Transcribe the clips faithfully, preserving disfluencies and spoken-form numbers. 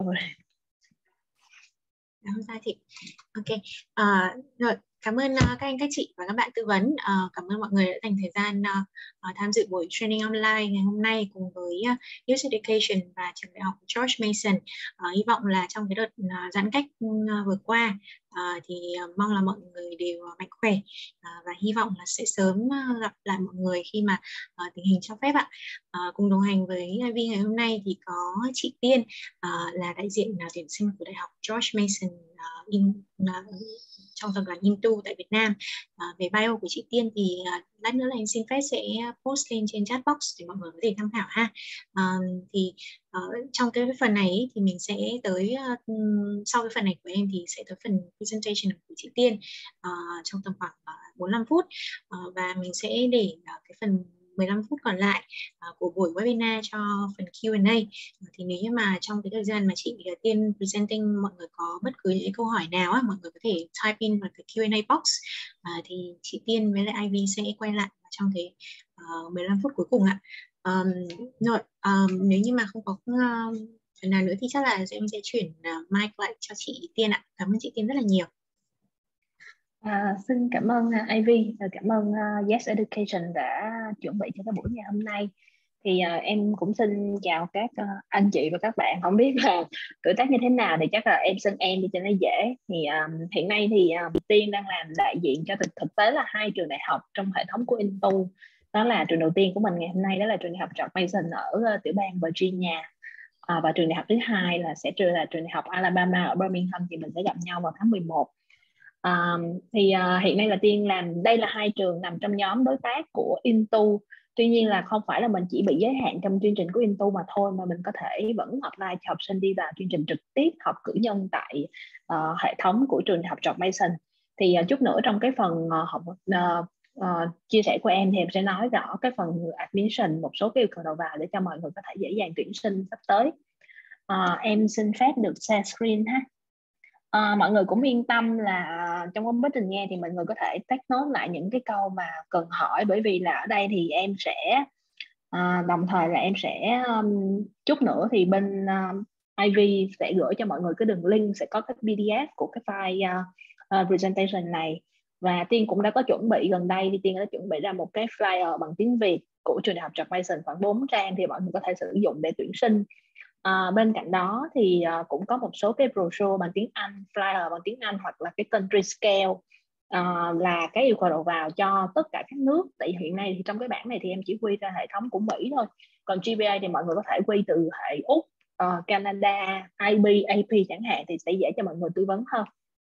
rồi. Không sao chị. Ok. À, rồi, cảm ơn uh, các anh các chị và các bạn tư vấn. Uh, cảm ơn mọi người đã dành thời gian uh, uh, tham dự buổi training online ngày hôm nay cùng với uh, Youth Education và trường đại học George Mason. Uh, hy vọng là trong cái đợt uh, giãn cách uh, vừa qua uh, thì uh, mong là mọi người đều uh, mạnh khỏe uh, và hy vọng là sẽ sớm uh, gặp lại mọi người khi mà uh, tình hình cho phép ạ. Uh, cùng đồng hành với i vê ngày hôm nay thì có chị Tiên uh, là đại diện uh, tuyển sinh của đại học George Mason uh, in, uh, trong tập đoàn Into tại Việt Nam. À, về bio của chị Tiên thì uh, lát nữa là em xin phép sẽ post lên trên chat box để mọi người có thể tham khảo ha. À, thì uh, trong cái phần này ý, thì mình sẽ tới uh, sau cái phần này của em thì sẽ tới phần presentation của chị Tiên uh, trong tầm khoảng uh, bốn mươi lăm phút uh, và mình sẽ để uh, cái phần mười lăm phút còn lại uh, của buổi webinar cho phần Q and A. Uh, thì nếu như mà trong cái thời gian mà chị uh, Tiên presenting mọi người có bất cứ những câu hỏi nào á, mọi người có thể type in vào cái Q and A box uh, thì chị Tiên với lại i vê sẽ quay lại trong cái uh, mười lăm phút cuối cùng ạ. Um, rồi um, nếu như mà không có uh, phần nào nữa thì chắc là em sẽ chuyển uh, mic lại cho chị Tiên ạ. Cảm ơn chị Tiên rất là nhiều. À, xin cảm ơn uh, i vê, cảm ơn uh, Yes Education đã chuẩn bị cho cái buổi ngày hôm nay. Thì uh, em cũng xin chào các uh, anh chị và các bạn. Không biết là tuổi tác như thế nào thì chắc là em xin em đi cho nó dễ. Thì um, hiện nay thì uh, Tiên đang làm đại diện cho thực, thực tế là hai trường đại học trong hệ thống của Into. Đó là trường đầu tiên của mình ngày hôm nay, đó là trường đại học George Mason ở uh, tiểu bang Virginia. À, và trường đại học thứ hai là sẽ là trường đại học Alabama ở Birmingham, thì mình sẽ gặp nhau vào tháng mười một. Um, thì uh, hiện nay là Tiên làm, đây là hai trường nằm trong nhóm đối tác của Into. Tuy nhiên là không phải là mình chỉ bị giới hạn trong chương trình của Into mà thôi, mà mình có thể vẫn apply cho học sinh đi vào chương trình trực tiếp học cử nhân tại uh, hệ thống của trường đại học George Mason. Thì uh, chút nữa trong cái phần uh, học uh, uh, chia sẻ của em thì em sẽ nói rõ cái phần admission, một số cái yêu cầu đầu vào để cho mọi người có thể dễ dàng tuyển sinh sắp tới. Uh, em xin phép được share screen ha. À, mọi người cũng yên tâm là trong quá trình nghe thì mọi người có thể take note lại những cái câu mà cần hỏi, bởi vì là ở đây thì em sẽ à, đồng thời là em sẽ um, chút nữa thì bên um, i vê sẽ gửi cho mọi người cái đường link, sẽ có cái pê đê ép của cái file uh, uh, presentation này. Và Tiên cũng đã có chuẩn bị gần đây, thì Tiên đã chuẩn bị ra một cái flyer bằng tiếng Việt của trường đại học George Mason khoảng bốn trang, thì mọi người có thể sử dụng để tuyển sinh. À, bên cạnh đó thì uh, cũng có một số cái brochure bằng tiếng Anh, flyer bằng tiếng Anh, hoặc là cái country scale uh, là cái yêu cầu đầu vào cho tất cả các nước. Tại hiện nay thì trong cái bảng này thì em chỉ quy ra hệ thống của Mỹ thôi, còn giê pê a thì mọi người có thể quy từ hệ Úc, uh, Canada, i bê, a pê chẳng hạn, thì sẽ dễ cho mọi người tư vấn hơn.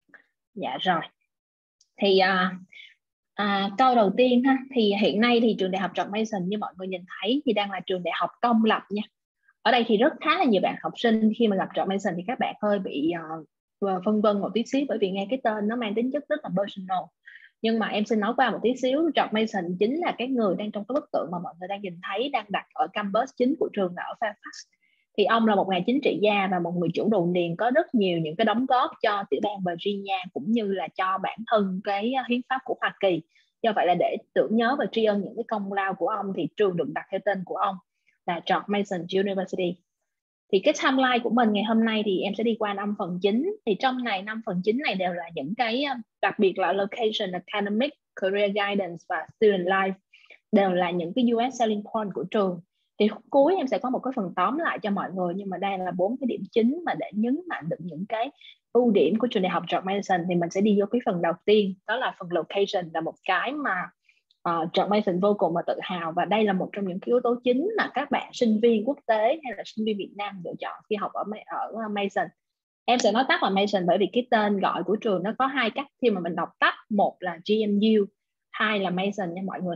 Dạ rồi. Thì uh, uh, câu đầu tiên ha, thì hiện nay thì trường đại học George Mason như mọi người nhìn thấy thì đang là trường đại học công lập nha. Ở đây thì rất khá là nhiều bạn học sinh khi mà gặp George Mason thì các bạn hơi bị uh, phân vân một tí xíu, bởi vì nghe cái tên nó mang tính chất rất là personal. Nhưng mà em xin nói qua một tí xíu, George Mason chính là cái người đang trong cái bức tượng mà mọi người đang nhìn thấy, đang đặt ở campus chính của trường là ở Fairfax. Thì ông là một nhà chính trị gia và một người chủ đồn điền có rất nhiều những cái đóng góp cho tiểu bang Virginia cũng như là cho bản thân cái hiến pháp của Hoa Kỳ. Do vậy là để tưởng nhớ và tri ân những cái công lao của ông thì trường được đặt theo tên của ông là George Mason University. Thì cái timeline của mình ngày hôm nay thì em sẽ đi qua năm phần chính. Thì trong này năm phần chính này đều là những cái đặc biệt là location, academic, career guidance và student life, đều là những cái u ét selling point của trường. Thì cuối em sẽ có một cái phần tóm lại cho mọi người, nhưng mà đây là bốn cái điểm chính mà để nhấn mạnh được những cái ưu điểm của trường đại học George Mason. Thì mình sẽ đi vô cái phần đầu tiên, đó là phần location, là một cái mà Uh, George Mason vô cùng mà tự hào, và đây là một trong những cái yếu tố chính mà các bạn sinh viên quốc tế hay là sinh viên Việt Nam lựa chọn khi học ở, ở Mason. Em sẽ nói tắt là Mason bởi vì cái tên gọi của trường nó có hai cách khi mà mình đọc tắt, một là giê em u, hai là Mason nha mọi người.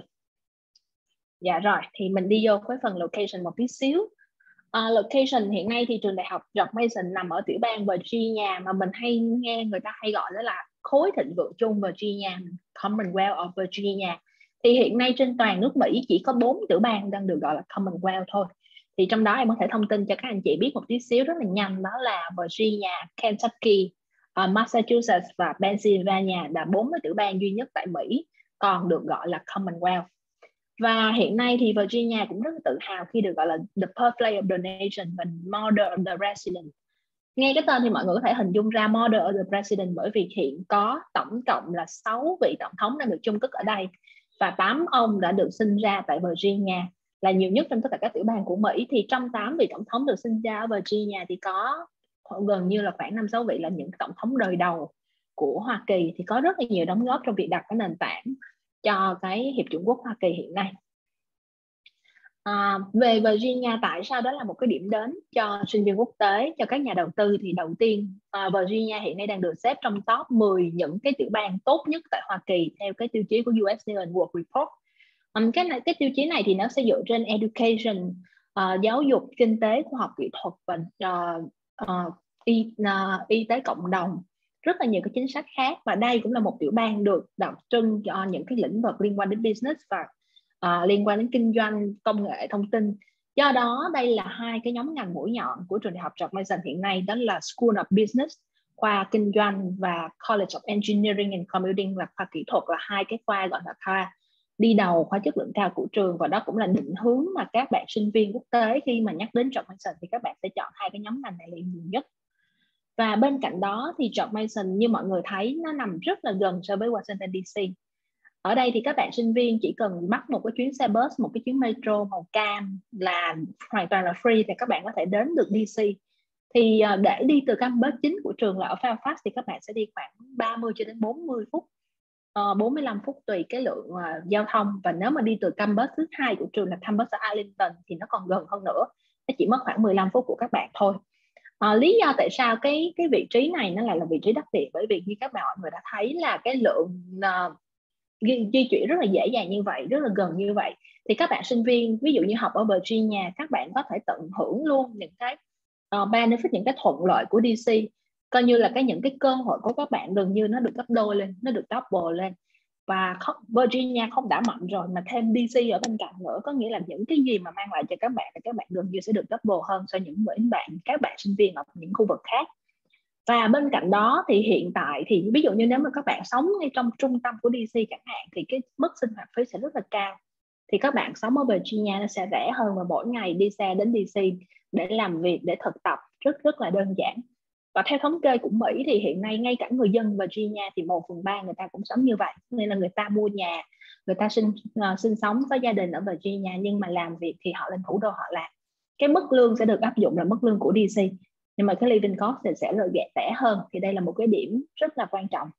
Dạ rồi, thì mình đi vô cái phần location một tí xíu. Uh, location hiện nay thì trường đại học George Mason nằm ở tiểu bang Virginia, mà mình hay nghe người ta hay gọi đó là khối thịnh vượng chung Virginia, Commonwealth of Virginia. Thì hiện nay trên toàn nước Mỹ chỉ có bốn tiểu bang đang được gọi là Commonwealth thôi. Thì trong đó em có thể thông tin cho các anh chị biết một tí xíu rất là nhanh, đó là Virginia, Kentucky, uh, Massachusetts và Pennsylvania là bốn cái tiểu bang duy nhất tại Mỹ còn được gọi là Commonwealth. Và hiện nay thì Virginia cũng rất là tự hào khi được gọi là the birthplace of the nation và model of the resident. Nghe cái tên thì mọi người có thể hình dung ra Model of the President, bởi vì hiện có tổng cộng là sáu vị tổng thống đang được chung cất ở đây, và tám ông đã được sinh ra tại Virginia, là nhiều nhất trong tất cả các tiểu bang của Mỹ. Thì trong tám vị tổng thống được sinh ra ở Virginia thì có gần như là khoảng năm sáu vị là những tổng thống đời đầu của Hoa Kỳ, thì có rất là nhiều đóng góp trong việc đặt cái nền tảng cho cái Hiệp chủng quốc Hoa Kỳ hiện nay. À, về Virginia, tại sao đó là một cái điểm đến cho sinh viên quốc tế, cho các nhà đầu tư? Thì đầu tiên, à, Virginia hiện nay đang được xếp trong top mười những cái tiểu bang tốt nhất tại Hoa Kỳ theo cái tiêu chí của u ét News and World Report. Um, cái này, cái tiêu chí này thì nó sẽ dựa trên education, uh, giáo dục, kinh tế, khoa học kỹ thuật và uh, uh, y, uh, y tế cộng đồng, rất là nhiều cái chính sách khác. Và đây cũng là một tiểu bang được đặc trưng cho những cái lĩnh vực liên quan đến business và uh, liên quan đến kinh doanh, công nghệ thông tin. Do đó đây là hai cái nhóm ngành mũi nhọn của trường đại học George Mason hiện nay, đó là School of Business, khoa kinh doanh, và College of Engineering and Computing là khoa kỹ thuật, là hai cái khoa gọi là khoa đi đầu, khoa chất lượng cao của trường. Và đó cũng là định hướng mà các bạn sinh viên quốc tế khi mà nhắc đến George Mason thì các bạn sẽ chọn hai cái nhóm ngành này là nhiều nhất. Và bên cạnh đó thì George Mason như mọi người thấy nó nằm rất là gần so với Washington đê xê. Ở đây thì các bạn sinh viên chỉ cần bắt một cái chuyến xe bus, một cái chuyến metro màu cam là hoàn toàn là free, thì các bạn có thể đến được đê xê. Thì để đi từ campus chính của trường là ở Fairfax thì các bạn sẽ đi khoảng ba mươi cho đến bốn mươi phút, uh, bốn mươi lăm phút tùy cái lượng uh, giao thông. Và nếu mà đi từ campus thứ hai của trường là campus ở Arlington thì nó còn gần hơn nữa, nó chỉ mất khoảng mười lăm phút của các bạn thôi. Uh, lý do tại sao cái cái vị trí này nó lại là vị trí đặc biệt, bởi vì như các bạn mọi người đã thấy là cái lượng uh, di, di chuyển rất là dễ dàng như vậy, rất là gần như vậy. Thì các bạn sinh viên ví dụ như học ở Virginia, các bạn có thể tận hưởng luôn những cái uh, benefit, những cái thuận lợi của đê xê, coi như là cái những cái cơ hội của các bạn gần như nó được gấp đôi lên, nó được double lên. Và Virginia không đã mạnh rồi mà thêm đê xê ở bên cạnh nữa, có nghĩa là những cái gì mà mang lại cho các bạn thì các bạn gần như sẽ được double hơn so với những bạn các bạn sinh viên ở những khu vực khác. Và bên cạnh đó thì hiện tại thì ví dụ như nếu mà các bạn sống ngay trong trung tâm của đê xê chẳng hạn thì cái mức sinh hoạt phí sẽ rất là cao. Thì các bạn sống ở Virginia nó sẽ rẻ hơn, và mỗi ngày đi xe đến đê xê để làm việc, để thực tập rất rất là đơn giản. Và theo thống kê của Mỹ thì hiện nay ngay cả người dân Virginia thì một phần ba người ta cũng sống như vậy, nên là người ta mua nhà, người ta sinh uh, sinh sống có gia đình ở Virginia, nhưng mà làm việc thì họ lên thủ đô họ làm. Cái mức lương sẽ được áp dụng là mức lương của đê xê, nhưng mà cái living cost thì sẽ là rẻ hơn. Thì đây là một cái điểm rất là quan trọng.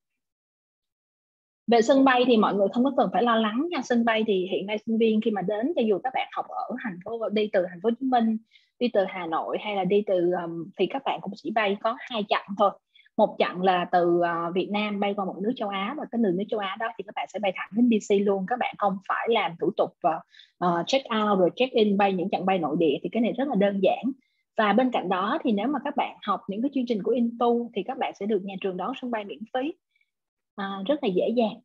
Về sân bay thì mọi người không có cần phải lo lắng nha. Sân bay thì hiện nay sinh viên khi mà đến, cho dù các bạn học ở thành phố, đi từ thành phố Hồ Chí Minh, đi từ Hà Nội hay là đi từ um, thì các bạn cũng chỉ bay có hai chặng thôi. Một chặng là từ uh, Việt Nam bay qua một nước châu Á, và cái nước châu Á đó thì các bạn sẽ bay thẳng đến đê xê luôn. Các bạn không phải làm thủ tục và uh, check out rồi check in, bay những chặng bay nội địa, thì cái này rất là đơn giản. Và bên cạnh đó thì nếu mà các bạn học những cái chương trình của Intu thì các bạn sẽ được nhà trường đón sân bay miễn phí, à, rất là dễ dàng.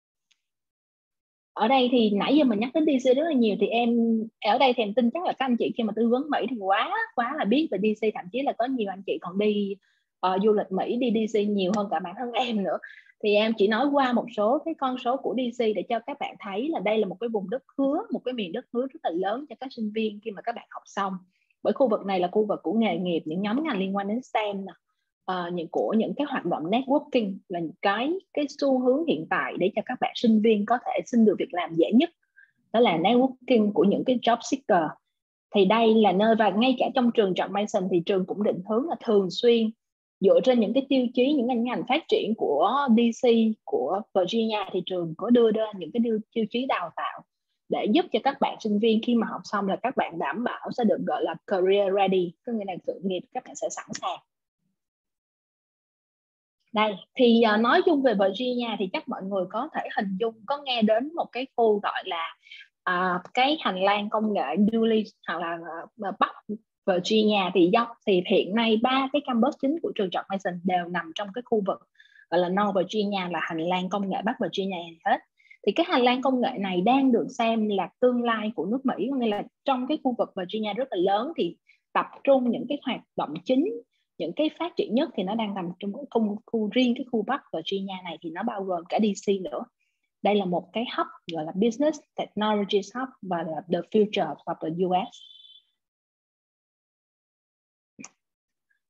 Ở đây thì nãy giờ mình nhắc đến đê xê rất là nhiều, thì em ở đây thì em tin chắc là các anh chị khi mà tư vấn Mỹ thì quá quá là biết về đê xê, thậm chí là có nhiều anh chị còn đi uh, du lịch Mỹ, đi đê xê nhiều hơn cả bản thân em nữa. Thì em chỉ nói qua một số cái con số của đê xê để cho các bạn thấy là đây là một cái vùng đất hứa, một cái miền đất hứa rất là lớn cho các sinh viên khi mà các bạn học xong. Bởi khu vực này là khu vực của nghề nghiệp, những nhóm ngành liên quan đến STEM nè, uh, những của những cái hoạt động networking là cái cái xu hướng hiện tại để cho các bạn sinh viên có thể xin được việc làm dễ nhất, đó là networking của những cái job seeker. Thì đây là nơi, và ngay cả trong trường George Mason thì trường cũng định hướng là thường xuyên dựa trên những cái tiêu chí, những ngành ngành phát triển của đê xê, của Virginia, thì trường có đưa ra những cái tiêu, tiêu chí đào tạo để giúp cho các bạn sinh viên khi mà học xong là các bạn đảm bảo sẽ được gọi là career ready, có nghĩa là sự nghiệp các bạn sẽ sẵn sàng. Đây thì uh, nói chung về Virginia thì chắc mọi người có thể hình dung, có nghe đến một cái khu gọi là uh, cái hành lang công nghệ Dulles hoặc là uh, Bắc Virginia. Thì do thì hiện nay ba cái campus chính của trường George Mason đều nằm trong cái khu vực gọi là North Virginia, là hành lang công nghệ Bắc Virginia hết. Thì cái hành lang công nghệ này đang được xem là tương lai của nước Mỹ, nghĩa là trong cái khu vực Virginia rất là lớn thì tập trung những cái hoạt động chính, những cái phát triển nhất thì nó đang nằm trong cái khu, khu riêng cái khu Bắc Virginia này, thì nó bao gồm cả đê xê nữa. Đây là một cái hub gọi là Business Technology Hub và là the future of the u ét.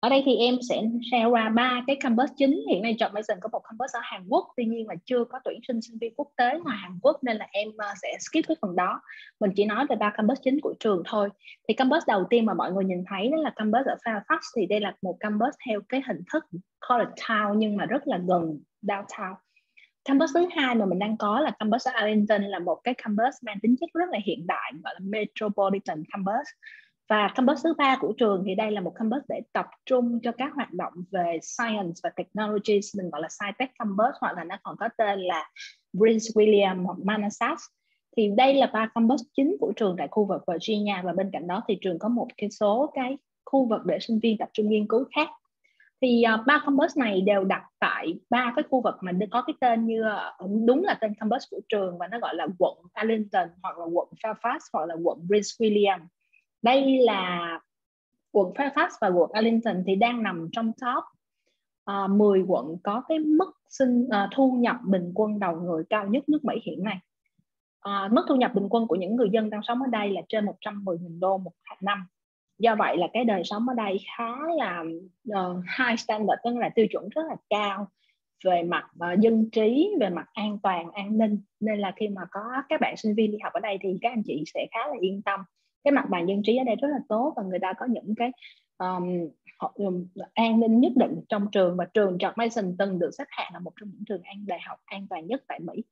Ở đây thì em sẽ share qua ba cái campus chính. Hiện nay George Mason có một campus ở Hàn Quốc, tuy nhiên mà chưa có tuyển sinh sinh viên quốc tế ngoài Hàn Quốc, nên là em sẽ skip cái phần đó. Mình chỉ nói về ba campus chính của trường thôi. Thì campus đầu tiên mà mọi người nhìn thấy đó là campus ở Fairfax. Thì đây là một campus theo cái hình thức college town nhưng mà rất là gần downtown. Campus thứ hai mà mình đang có là campus ở Arlington, là một cái campus mang tính chất rất là hiện đại, gọi là Metropolitan Campus. Và campus thứ ba của trường thì đây là một campus để tập trung cho các hoạt động về science và technology, mình gọi là Sci-Tech Campus, hoặc là nó còn có tên là Prince William hoặc Manassas. Thì đây là ba campus chính của trường tại khu vực Virginia, và bên cạnh đó thì trường có một cái số cái khu vực để sinh viên tập trung nghiên cứu khác. Thì uh, ba campus này đều đặt tại ba cái khu vực mà có cái tên như uh, đúng là tên campus của trường, và nó gọi là quận Arlington hoặc là quận Fairfax hoặc là quận Prince William. Đây là quận Fairfax và quận Arlington thì đang nằm trong top uh, mười quận có cái mức sinh, uh, thu nhập bình quân đầu người cao nhất nước Mỹ hiện nay. Uh, mức thu nhập bình quân của những người dân đang sống ở đây là trên một trăm mười nghìn đô một năm. Do vậy là cái đời sống ở đây khá là uh, high standard, tức là tiêu chuẩn rất là cao về mặt uh, dân trí, về mặt an toàn, an ninh. Nên là khi mà có các bạn sinh viên đi học ở đây thì các anh chị sẽ khá là yên tâm. Cái mặt bằng dân trí ở đây rất là tốt, và người ta có những cái um, um, an ninh nhất định trong trường, và trường George Mason từng được xếp hạng là một trong những trường an đại học an toàn nhất tại Mỹ.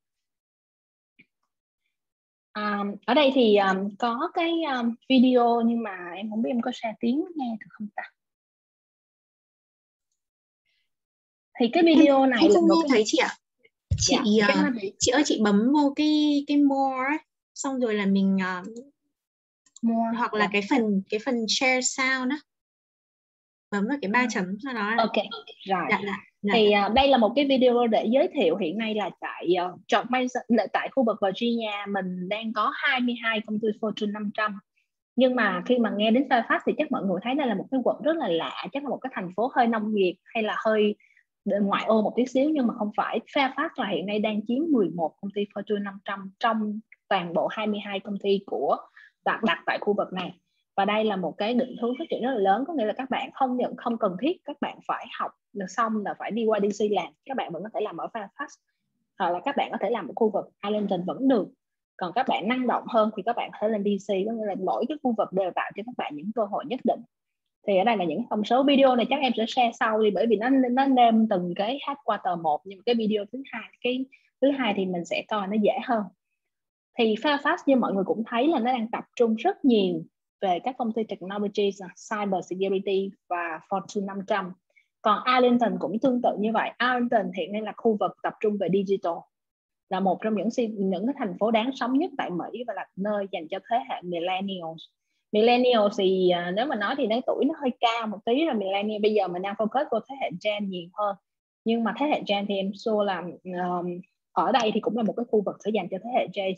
Um, ở đây thì um, có cái um, video, nhưng mà em không biết em có share tiếng nghe được không ta? Thì cái video em, này em là không một nghe cái... thấy chị ạ. Chị dạ, uh, bị... chị ơi, chị bấm vô cái cái more ấy, xong rồi là mình uh, more, hoặc là dạ. cái phần cái phần share sound đó, bấm vào cái ba chấm sau đó là... ok rồi. Dạ, dạ, dạ. Thì uh, đây là một cái video để giới thiệu hiện nay là tại uh, George Mason, tại khu vực Virginia mình đang có hai mươi hai công ty Fortune năm trăm. Nhưng mà khi mà nghe đến Fairfax thì chắc mọi người thấy đây là một cái quận rất là lạ, chắc là một cái thành phố hơi nông nghiệp hay là hơi ngoại ô một tí xíu, nhưng mà không phải. Fairfax là hiện nay đang chiếm mười một công ty Fortune năm trăm trong toàn bộ hai mươi hai công ty của đặt, đặt tại khu vực này. Và đây là một cái định hướng phát triển rất là lớn, có nghĩa là các bạn không nhận không cần thiết các bạn phải học là xong là phải đi qua đê xê làm, các bạn vẫn có thể làm ở Fairfax, hoặc là các bạn có thể làm ở khu vực Arlington vẫn được. Còn các bạn năng động hơn thì các bạn có thể lên đê xê, có nghĩa là mỗi cái khu vực đều tạo cho các bạn những cơ hội nhất định. Thì ở đây là những thông số. Video này chắc em sẽ share sau đi, bởi vì nó nó name từng cái headquarter một, nhưng cái video thứ hai cái thứ hai thì mình sẽ coi nó dễ hơn. Thì Fairfax như mọi người cũng thấy là nó đang tập trung rất nhiều về các công ty technology, cyber security và Fortune năm trăm. Còn Arlington cũng tương tự như vậy. Arlington hiện nay là khu vực tập trung về digital, là một trong những những cái thành phố đáng sống nhất tại Mỹ, và là nơi dành cho thế hệ millennials. Millennials thì uh, nếu mà nói thì nói tuổi nó hơi cao một tí rồi. Millennial bây giờ mình đang focus vào thế hệ Gen nhiều hơn, nhưng mà thế hệ Gen thì em sure là um, ở đây thì cũng là một cái khu vực sẽ dành cho thế hệ Gen.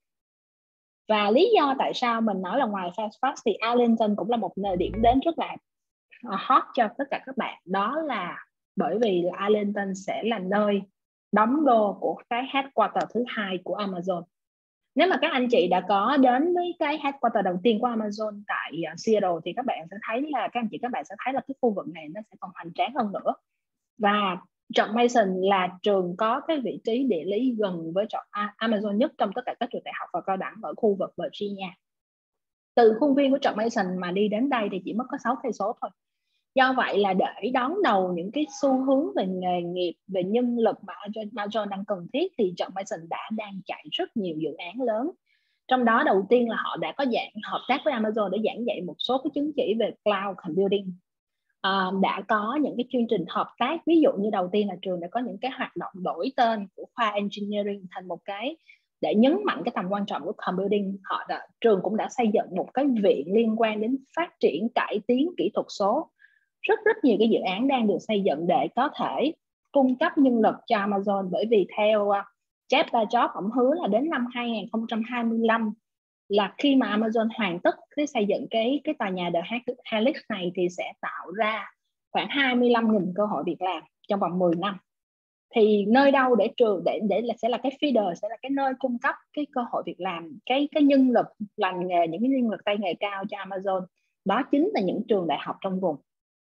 Và lý do tại sao mình nói là ngoài Fairfax thì Arlington cũng là một nơi điểm đến rất là hot cho tất cả các bạn, đó là bởi vì là Arlington sẽ là nơi đóng đô của cái headquarter thứ hai của Amazon. Nếu mà các anh chị đã có đến với cái headquarter đầu tiên của Amazon tại Seattle thì các bạn sẽ thấy là các anh chị các bạn sẽ thấy là cái khu vực này nó sẽ còn hoành tráng hơn nữa. Và George Mason là trường có cái vị trí địa lý gần với Amazon nhất trong tất cả các trường đại học và cao đẳng ở khu vực Virginia. Từ khuôn viên của George Mason mà đi đến đây thì chỉ mất có sáu cây số thôi. Do vậy là để đón đầu những cái xu hướng về nghề nghiệp, về nhân lực mà Amazon đang cần thiết thì George Mason đã đang chạy rất nhiều dự án lớn. Trong đó đầu tiên là họ đã có dạng hợp tác với Amazon để giảng dạy một số cái chứng chỉ về cloud computing. À, đã có những cái chương trình hợp tác, ví dụ như đầu tiên là trường đã có những cái hoạt động đổi tên của khoa engineering thành một cái để nhấn mạnh cái tầm quan trọng của computing. Họ đã, trường cũng đã xây dựng một cái viện liên quan đến phát triển cải tiến kỹ thuật số. Rất rất nhiều cái dự án đang được xây dựng để có thể cung cấp nhân lực cho Amazon, bởi vì theo uh, Jeff Bezos ổng hứa là đến năm hai không hai lăm là khi mà Amazon hoàn tất cái xây dựng cái cái tòa nhà The Helix này thì sẽ tạo ra khoảng hai mươi lăm nghìn cơ hội việc làm trong vòng mười năm. Thì nơi đâu để trường để để là sẽ là cái feeder, sẽ là cái nơi cung cấp cái cơ hội việc làm, cái cái nhân lực lành nghề, những cái nhân lực tay nghề cao cho Amazon. Đó chính là những trường đại học trong vùng.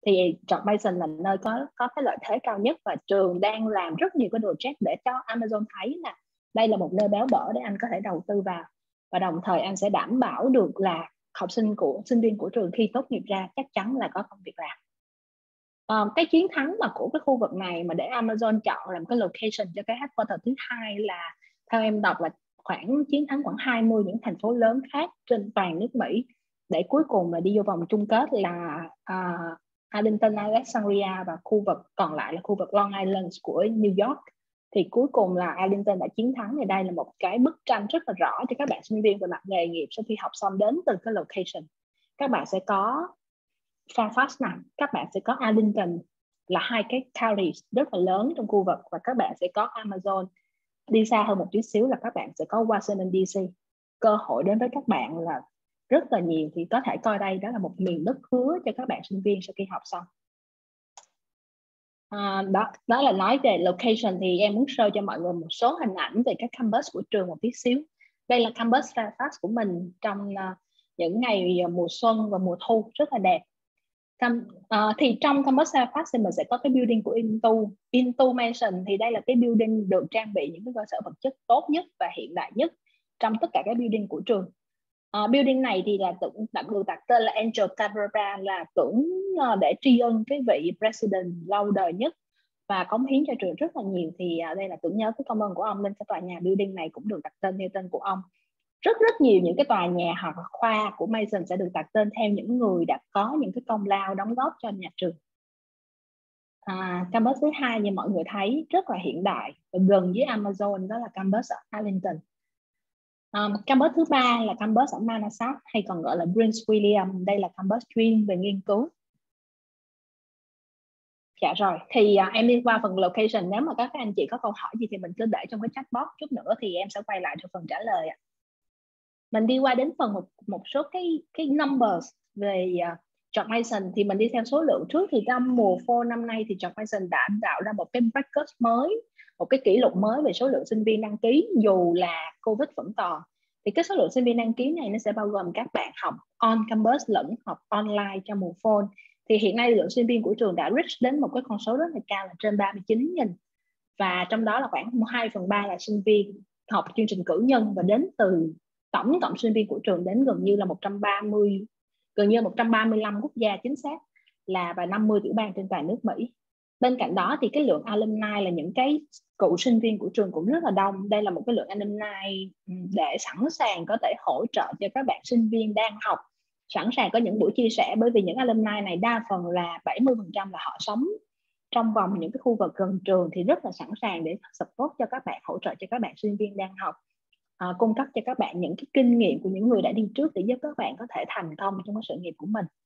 thì George Mason là nơi có có cái lợi thế cao nhất, và trường đang làm rất nhiều cái project để cho Amazon thấy là đây là một nơi béo bở để anh có thể đầu tư vào, và đồng thời anh sẽ đảm bảo được là học sinh của sinh viên của trường khi tốt nghiệp ra chắc chắn là có công việc làm. Um, cái chiến thắng mà của cái khu vực này mà để Amazon chọn làm cái location cho cái headquarter thứ hai là, theo em đọc, là khoảng chiến thắng khoảng hai mươi những thành phố lớn khác trên toàn nước Mỹ, để cuối cùng là đi vô vòng chung kết là uh, Arlington, Alexandria, và khu vực còn lại là khu vực Long Island của New York. Thì cuối cùng là Arlington đã chiến thắng. Thì đây là một cái bức tranh rất là rõ cho các bạn sinh viên về mặt nghề nghiệp sau khi học xong đến từ cái location. Các bạn sẽ có Fairfax này, các bạn sẽ có Arlington, là hai cái county rất là lớn trong khu vực, và các bạn sẽ có Amazon. Đi xa hơn một chút xíu là các bạn sẽ có Washington đê xê. Cơ hội đến với các bạn là rất là nhiều, thì có thể coi đây đó là một miền đất hứa cho các bạn sinh viên sau khi học xong. À, đó, đó là nói về location. Thì em muốn show cho mọi người một số hình ảnh về các campus của trường một tí xíu. Đây là campus Fairfax của mình trong uh, những ngày mùa xuân và mùa thu, rất là đẹp. Cam, uh, thì trong campus Fairfax thì mình sẽ có cái building của Intu Intu Mansion. Thì đây là cái building được trang bị những cái cơ sở vật chất tốt nhất và hiện đại nhất trong tất cả các building của trường. Uh, building này thì là tưởng đặt được đặt tên là Angel Cabrera, là tưởng uh, để tri ân cái vị president lâu đời nhất và cống hiến cho trường rất là nhiều. Thì uh, đây là tưởng nhớ cái công ơn của ông, nên cái tòa nhà building này cũng được đặt tên theo tên của ông. Rất rất nhiều những cái tòa nhà hoặc khoa của Mason sẽ được đặt tên theo những người đã có những cái công lao đóng góp cho nhà trường. À, campus thứ hai như mọi người thấy rất là hiện đại và gần với Amazon, đó là campus ở Arlington. Um, campus thứ ba là campus ở Manassas, hay còn gọi là Prince William. Đây là campus chuyên về nghiên cứu. Dạ rồi, thì uh, em đi qua phần location. Nếu mà các anh chị có câu hỏi gì thì mình cứ để trong cái chat box chút nữa thì em sẽ quay lại cho phần trả lời ạ. Mình đi qua đến phần một, một số cái, cái numbers về uh, George Mason. Thì mình đi theo số lượng trước. Thì trong mùa fall năm nay thì George Mason đã tạo ra một cái record mới, một cái kỷ lục mới về số lượng sinh viên đăng ký dù là Covid vẫn còn. Thì cái số lượng sinh viên đăng ký này nó sẽ bao gồm các bạn học on campus lẫn học online trong mùa fall. Thì hiện nay lượng sinh viên của trường đã reach đến một cái con số rất là cao là trên ba mươi chín nghìn. Và trong đó là khoảng hai phần ba là sinh viên học chương trình cử nhân, và đến từ tổng cộng sinh viên của trường đến gần như là một trăm ba mươi, gần như một trăm ba mươi lăm quốc gia chính xác là, và năm mươi tiểu bang trên toàn nước Mỹ. Bên cạnh đó thì cái lượng alumni là những cái cựu sinh viên của trường cũng rất là đông. Đây là một cái lượng alumni để sẵn sàng có thể hỗ trợ cho các bạn sinh viên đang học, sẵn sàng có những buổi chia sẻ, bởi vì những alumni này đa phần là bảy mươi phần trăm là họ sống trong vòng những cái khu vực gần trường, thì rất là sẵn sàng để support cho các bạn, hỗ trợ cho các bạn sinh viên đang học, à, cung cấp cho các bạn những cái kinh nghiệm của những người đã đi trước để giúp các bạn có thể thành công trong cái sự nghiệp của mình.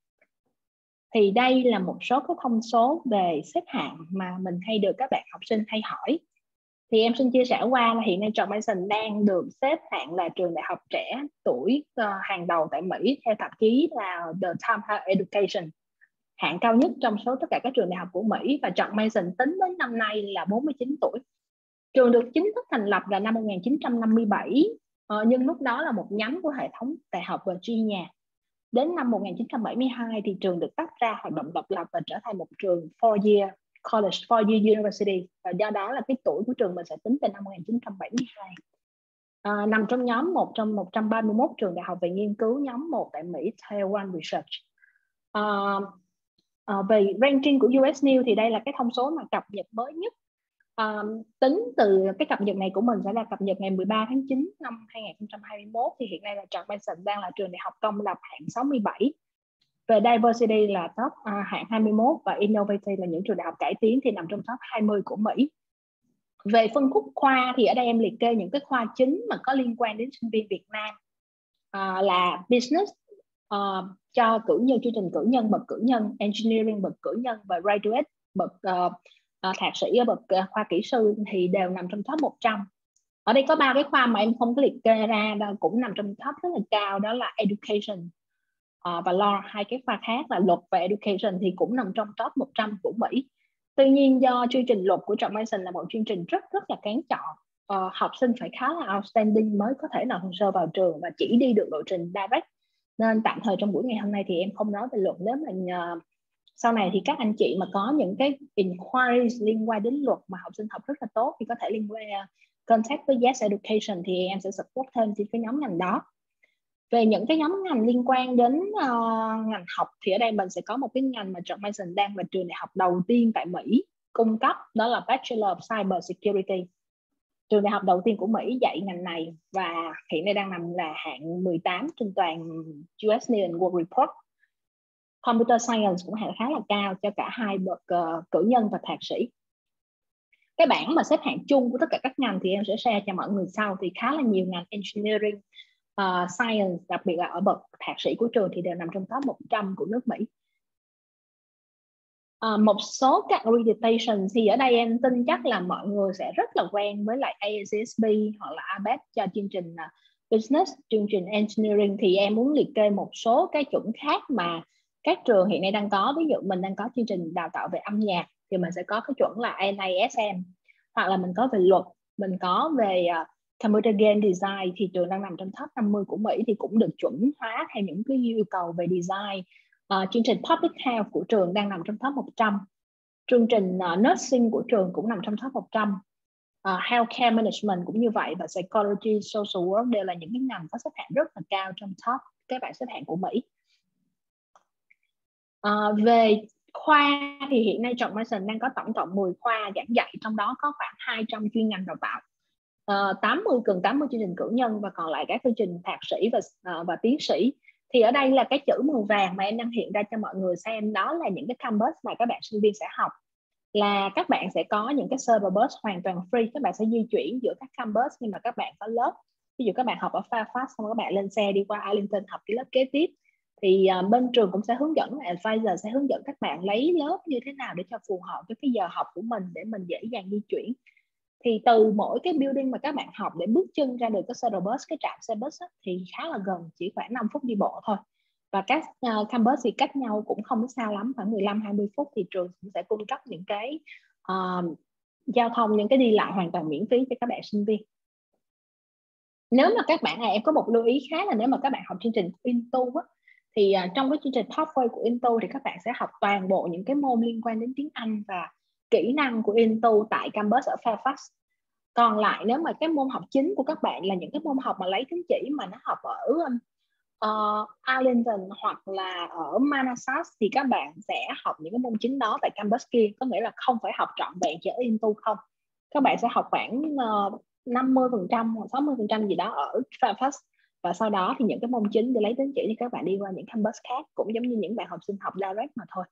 Thì đây là một số các thông số về xếp hạng mà mình hay được các bạn học sinh hay hỏi. Thì em xin chia sẻ qua là hiện nay George Mason đang được xếp hạng là trường đại học trẻ tuổi uh, hàng đầu tại Mỹ theo tạp chí là The Time Education, hạng cao nhất trong số tất cả các trường đại học của Mỹ. Và George Mason tính đến năm nay là bốn mươi chín tuổi. Trường được chính thức thành lập là năm một nghìn chín trăm năm mươi bảy, uh, nhưng lúc đó là một nhánh của hệ thống đại học Virginia. Đến năm một nghìn chín trăm bảy mươi hai thì trường được tách ra hoạt động độc lập và trở thành một trường four year college, four year university. Và do đó là cái tuổi của trường mình sẽ tính từ năm một nghìn chín trăm bảy mươi hai. À, nằm trong nhóm một trong một trăm ba mươi mốt trường đại học về nghiên cứu nhóm một tại Mỹ theo One Research. À, à, về ranking của u ét News thì đây là cái thông số mà cập nhật mới nhất. À, tính từ cái cập nhật này của mình sẽ là cập nhật ngày mười ba tháng chín năm hai nghìn không trăm hai mươi mốt. Thì hiện nay là George Mason đang là trường đại học công lập hạng sáu mươi bảy. Về diversity là top uh, hạng hai mươi mốt, và innovative là những trường đại học cải tiến thì nằm trong top hai mươi của Mỹ. Về phân khúc khoa thì ở đây em liệt kê những cái khoa chính mà có liên quan đến sinh viên Việt Nam, uh, là business uh, cho cử nhân, chương trình cử nhân bậc cử nhân, engineering bậc cử nhân, và graduate bậc uh, uh, thạc sĩ ở bậc uh, khoa kỹ sư thì đều nằm trong top một trăm. Ở đây có ba cái khoa mà em không có liệt kê ra, đó cũng nằm trong top rất là cao, đó là education Uh, và law. Hai cái khoa khác là luật và education thì cũng nằm trong top một trăm của Mỹ. Tuy nhiên do chương trình luật của George Mason là một chương trình rất rất là kén chọn, uh, học sinh phải khá là outstanding mới có thể nộp hồ sơ vào trường và chỉ đi được lộ trình direct, nên tạm thời trong buổi ngày hôm nay thì em không nói về luật. Nếu mà uh, sau này thì các anh chị mà có những cái inquiries liên quan đến luật mà học sinh học rất là tốt thì có thể liên quan uh, contact với Yes Education, thì em sẽ support thêm trên cái nhóm ngành đó. Về những cái nhóm ngành liên quan đến uh, ngành học thì ở đây mình sẽ có một cái ngành mà George Mason đang là trường đại học đầu tiên tại Mỹ cung cấp, đó là Bachelor of Cyber Security. Trường đại học đầu tiên của Mỹ dạy ngành này và hiện nay đang nằm là hạng mười tám trên toàn u ét News and World Report. Computer Science cũng hạng khá là cao cho cả hai bậc uh, cử nhân và thạc sĩ. Cái bảng mà xếp hạng chung của tất cả các ngành thì em sẽ share cho mọi người sau. Thì khá là nhiều ngành engineering, uh, science, đặc biệt là ở bậc thạc sĩ của trường thì đều nằm trong top một trăm của nước Mỹ. Uh, một số các accreditation thì ở đây em tin chắc là mọi người sẽ rất là quen với lại a ét ét bê hoặc là a bét cho chương trình uh, business, chương trình engineering. Thì em muốn liệt kê một số cái chuẩn khác mà các trường hiện nay đang có. Ví dụ mình đang có chương trình đào tạo về âm nhạc thì mình sẽ có cái chuẩn là en a ét em, hoặc là mình có về luật, mình có về uh, computer game design thì trường đang nằm trong top năm mươi của Mỹ thì cũng được chuẩn hóa theo những cái yêu cầu về design. Uh, chương trình Public Health của trường đang nằm trong top một trăm. Chương trình uh, Nursing của trường cũng nằm trong top một trăm. Uh, Healthcare Management cũng như vậy, và Psychology, Social Work đều là những cái ngành có xếp hạng rất là cao trong top các bảng xếp hạng của Mỹ. Uh, về khoa thì hiện nay George Mason đang có tổng cộng mười khoa giảng dạy, trong đó có khoảng hai trăm chuyên ngành đào tạo. Uh, tám mươi gần tám mươi chương trình cử nhân và còn lại các chương trình thạc sĩ và, uh, và tiến sĩ. Thì ở đây là cái chữ màu vàng mà em đang hiện ra cho mọi người xem, đó là những cái campus mà các bạn sinh viên sẽ học. Là các bạn sẽ có những cái server bus hoàn toàn free, các bạn sẽ di chuyển giữa các campus nhưng mà các bạn có lớp. Ví dụ các bạn học ở Fairfax xong các bạn lên xe đi qua Arlington học cái lớp kế tiếp, thì uh, bên trường cũng sẽ hướng dẫn, advisor sẽ hướng dẫn các bạn lấy lớp như thế nào để cho phù hợp với cái giờ học của mình để mình dễ dàng di chuyển. Thì từ mỗi cái building mà các bạn học để bước chân ra được cái shuttle bus, cái trạm xe bus á, thì khá là gần, chỉ khoảng năm phút đi bộ thôi. Và các uh, campus thì cách nhau cũng không xa lắm, khoảng mười lăm hai mươi phút, thì trường cũng sẽ cung cấp những cái uh, giao thông, những cái đi lại hoàn toàn miễn phí cho các bạn sinh viên. Nếu mà các bạn này, em có một lưu ý khác là nếu mà các bạn học chương trình Into á, thì uh, trong cái chương trình Pathway của Into thì các bạn sẽ học toàn bộ những cái môn liên quan đến tiếng Anh và kỹ năng của Into tại campus ở Fairfax. Còn lại nếu mà cái môn học chính của các bạn là những cái môn học mà lấy tín chỉ mà nó học ở uh, Arlington hoặc là ở Manassas thì các bạn sẽ học những cái môn chính đó tại campus kia, có nghĩa là không phải học trọn vẹn chỉ ở Into không. Các bạn sẽ học khoảng uh, năm mươi phần trăm hoặc sáu mươi phần trăm gì đó ở Fairfax, và sau đó thì những cái môn chính để lấy tín chỉ thì các bạn đi qua những campus khác, cũng giống như những bạn học sinh học direct mà thôi.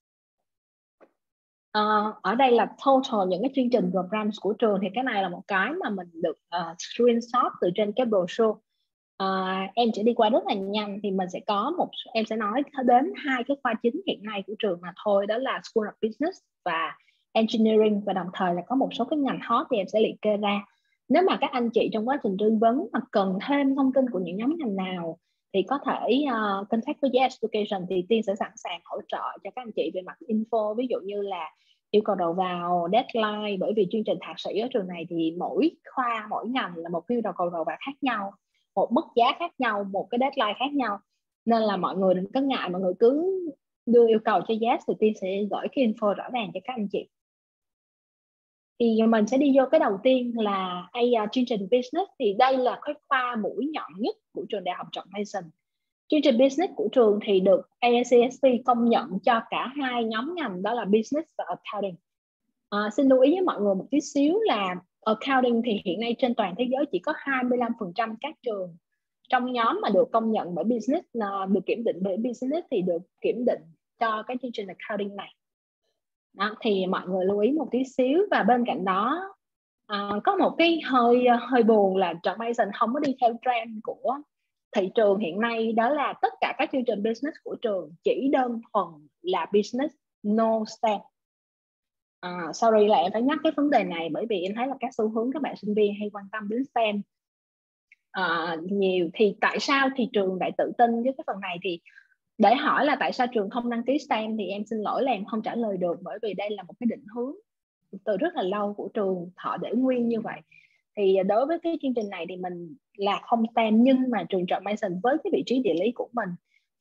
Uh, ở đây là total những cái chương trình programs của trường, thì cái này là một cái mà mình được uh, screenshot từ trên cái brochure. Uh, em sẽ đi qua rất là nhanh, thì mình sẽ có một, em sẽ nói đến hai cái khoa chính hiện nay của trường mà thôi, đó là School of Business và Engineering, và đồng thời là có một số cái ngành hot thì em sẽ liệt kê ra. Nếu mà các anh chị trong quá trình tư vấn mà cần thêm thông tin của những nhóm ngành nào thì có thể uh, contact với Yes Education, thì Tiên sẽ sẵn sàng hỗ trợ cho các anh chị về mặt info, ví dụ như là yêu cầu đầu vào, deadline, bởi vì chương trình thạc sĩ ở trường này thì mỗi khoa, mỗi ngành là một cái yêu cầu đầu vào khác nhau, một mức giá khác nhau, một cái deadline khác nhau, nên là mọi người đừng có ngại, mọi người cứ đưa yêu cầu cho Yes thì Tiên sẽ gửi cái info rõ ràng cho các anh chị. Thì mình sẽ đi vô cái đầu tiên là a, uh, chương trình business. Thì đây là cái khoa mũi nhọn nhất của trường đại học George Mason. Chương trình business của trường thì được a ét ét bê công nhận cho cả hai nhóm ngành, đó là business và accounting. À, xin lưu ý với mọi người một tí xíu là accounting thì hiện nay trên toàn thế giới chỉ có hai mươi lăm phần trăm các trường trong nhóm mà được công nhận bởi business, được kiểm định bởi business thì được kiểm định cho cái chương trình accounting này. Đó, thì mọi người lưu ý một tí xíu. Và bên cạnh đó à, có một cái hơi hơi buồn là George Mason không có đi theo trend của thị trường hiện nay, đó là tất cả các chương trình business của trường chỉ đơn thuần là business, no STEM. À, sorry là em phải nhắc cái vấn đề này, bởi vì em thấy là các xu hướng các bạn sinh viên hay quan tâm đến STEM à, nhiều. Thì tại sao thì trường lại tự tin với cái phần này? Thì để hỏi là tại sao trường không đăng ký STEM thì em xin lỗi là em không trả lời được, bởi vì đây là một cái định hướng từ rất là lâu của trường, họ để nguyên như vậy. Thì đối với cái chương trình này thì mình là không STEM, nhưng mà trường George Mason với cái vị trí địa lý của mình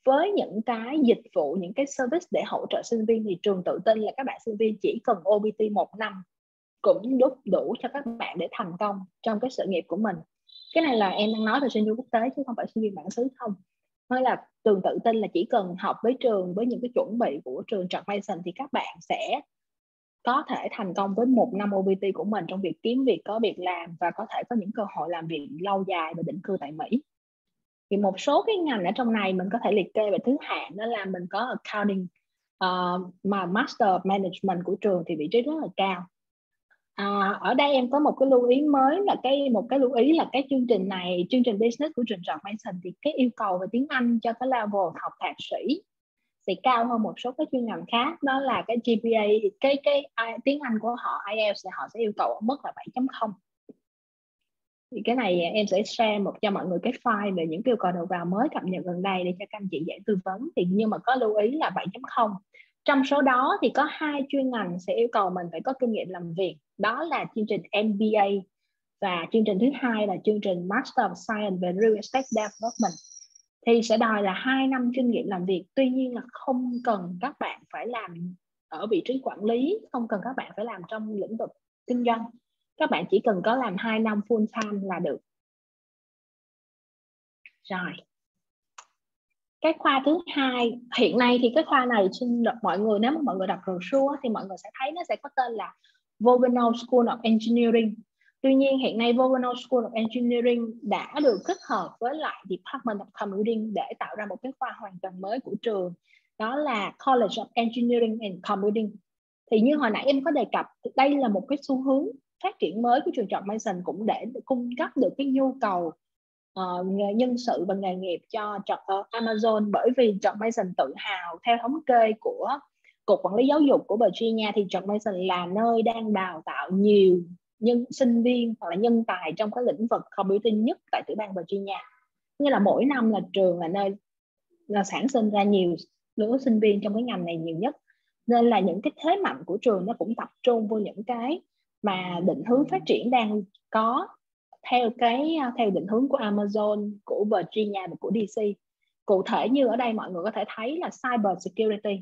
với những cái dịch vụ, những cái service để hỗ trợ sinh viên thì trường tự tin là các bạn sinh viên chỉ cần o pê tê một năm cũng đủ, đủ cho các bạn để thành công trong cái sự nghiệp của mình. Cái này là em đang nói về sinh viên quốc tế chứ không phải sinh viên bản xứ không. Nói là trường tự tin là chỉ cần học với trường, với những cái chuẩn bị của trường George Mason thì các bạn sẽ có thể thành công với một năm o pê tê của mình trong việc kiếm việc, có việc làm và có thể có những cơ hội làm việc lâu dài và định cư tại Mỹ. Thì một số cái ngành ở trong này mình có thể liệt kê về thứ hạng, đó là mình có accounting, uh, mà Master of Management của trường thì vị trí rất là cao. À, ở đây em có một cái lưu ý mới là cái một cái lưu ý là cái chương trình này, chương trình business của trường George Mason thì cái yêu cầu về tiếng Anh cho cái level học thạc sĩ sẽ cao hơn một số các chuyên ngành khác, đó là cái giê pê a, cái cái tiếng Anh của họ ai eo thì họ sẽ yêu cầu ở mức là bảy chấm không. Thì cái này em sẽ share một cho mọi người cái file về những yêu cầu đầu vào mới cập nhật gần đây để cho các anh chị dễ tư vấn. Thì nhưng mà có lưu ý là bảy chấm không. Trong số đó thì có hai chuyên ngành sẽ yêu cầu mình phải có kinh nghiệm làm việc, đó là chương trình em bê a và chương trình thứ hai là chương trình Master of Science về Real Estate Development. Thì sẽ đòi là hai năm kinh nghiệm làm việc. Tuy nhiên là không cần các bạn phải làm ở vị trí quản lý, không cần các bạn phải làm trong lĩnh vực kinh doanh. Các bạn chỉ cần có làm hai năm full time là được. Rồi. Cái khoa thứ hai, hiện nay thì cái khoa này xin được mọi người, nếu mà mọi người đọc brochure thì mọi người sẽ thấy nó sẽ có tên là Vocational School of Engineering. Tuy nhiên hiện nay Vocational School of Engineering đã được kết hợp với lại Department of Computing để tạo ra một cái khoa hoàn toàn mới của trường, đó là College of Engineering and Computing. Thì như hồi nãy em có đề cập, đây là một cái xu hướng phát triển mới của trường George Mason cũng để cung cấp được cái nhu cầu uh, nhân sự và nghề nghiệp cho uh, Amazon, bởi vì George Mason tự hào theo thống kê của Cục Quản lý Giáo dục của Virginia thì George Mason là nơi đang đào tạo nhiều nhân sinh viên hoặc là nhân tài trong cái lĩnh vực computing nhất tại tiểu bang Virginia. Nghĩa là mỗi năm là trường là nơi là sản sinh ra nhiều lứa sinh viên trong cái ngành này nhiều nhất. Nên là những cái thế mạnh của trường nó cũng tập trung vô những cái mà định hướng phát triển đang có theo cái theo định hướng của Amazon, của Virginia và của đê xê. Cụ thể như ở đây mọi người có thể thấy là cyber security.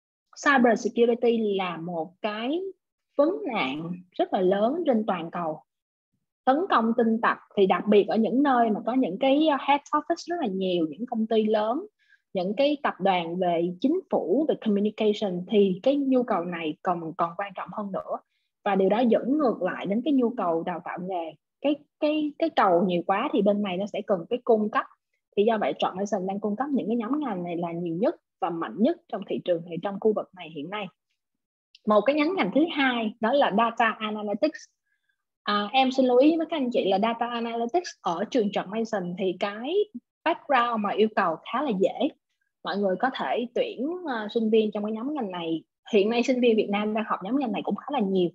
Cyber security là một cái vấn nạn rất là lớn trên toàn cầu. Tấn công tin tặc thì đặc biệt ở những nơi mà có những cái head office rất là nhiều, những công ty lớn, những cái tập đoàn về chính phủ, về communication thì cái nhu cầu này còn còn quan trọng hơn nữa. Và điều đó dẫn ngược lại đến cái nhu cầu đào tạo nghề. Cái cái cái cầu nhiều quá thì bên này nó sẽ cần cái cung cấp. Thì do vậy George Mason đang cung cấp những cái nhóm ngành này là nhiều nhất và mạnh nhất trong thị trường này, trong khu vực này hiện nay. Một cái nhánh ngành thứ hai đó là Data Analytics. À, em xin lưu ý với các anh chị là Data Analytics ở trường George Mason thì cái background mà yêu cầu khá là dễ. Mọi người có thể tuyển uh, sinh viên trong cái nhóm ngành này. Hiện nay sinh viên Việt Nam đang học nhóm ngành này cũng khá là nhiều.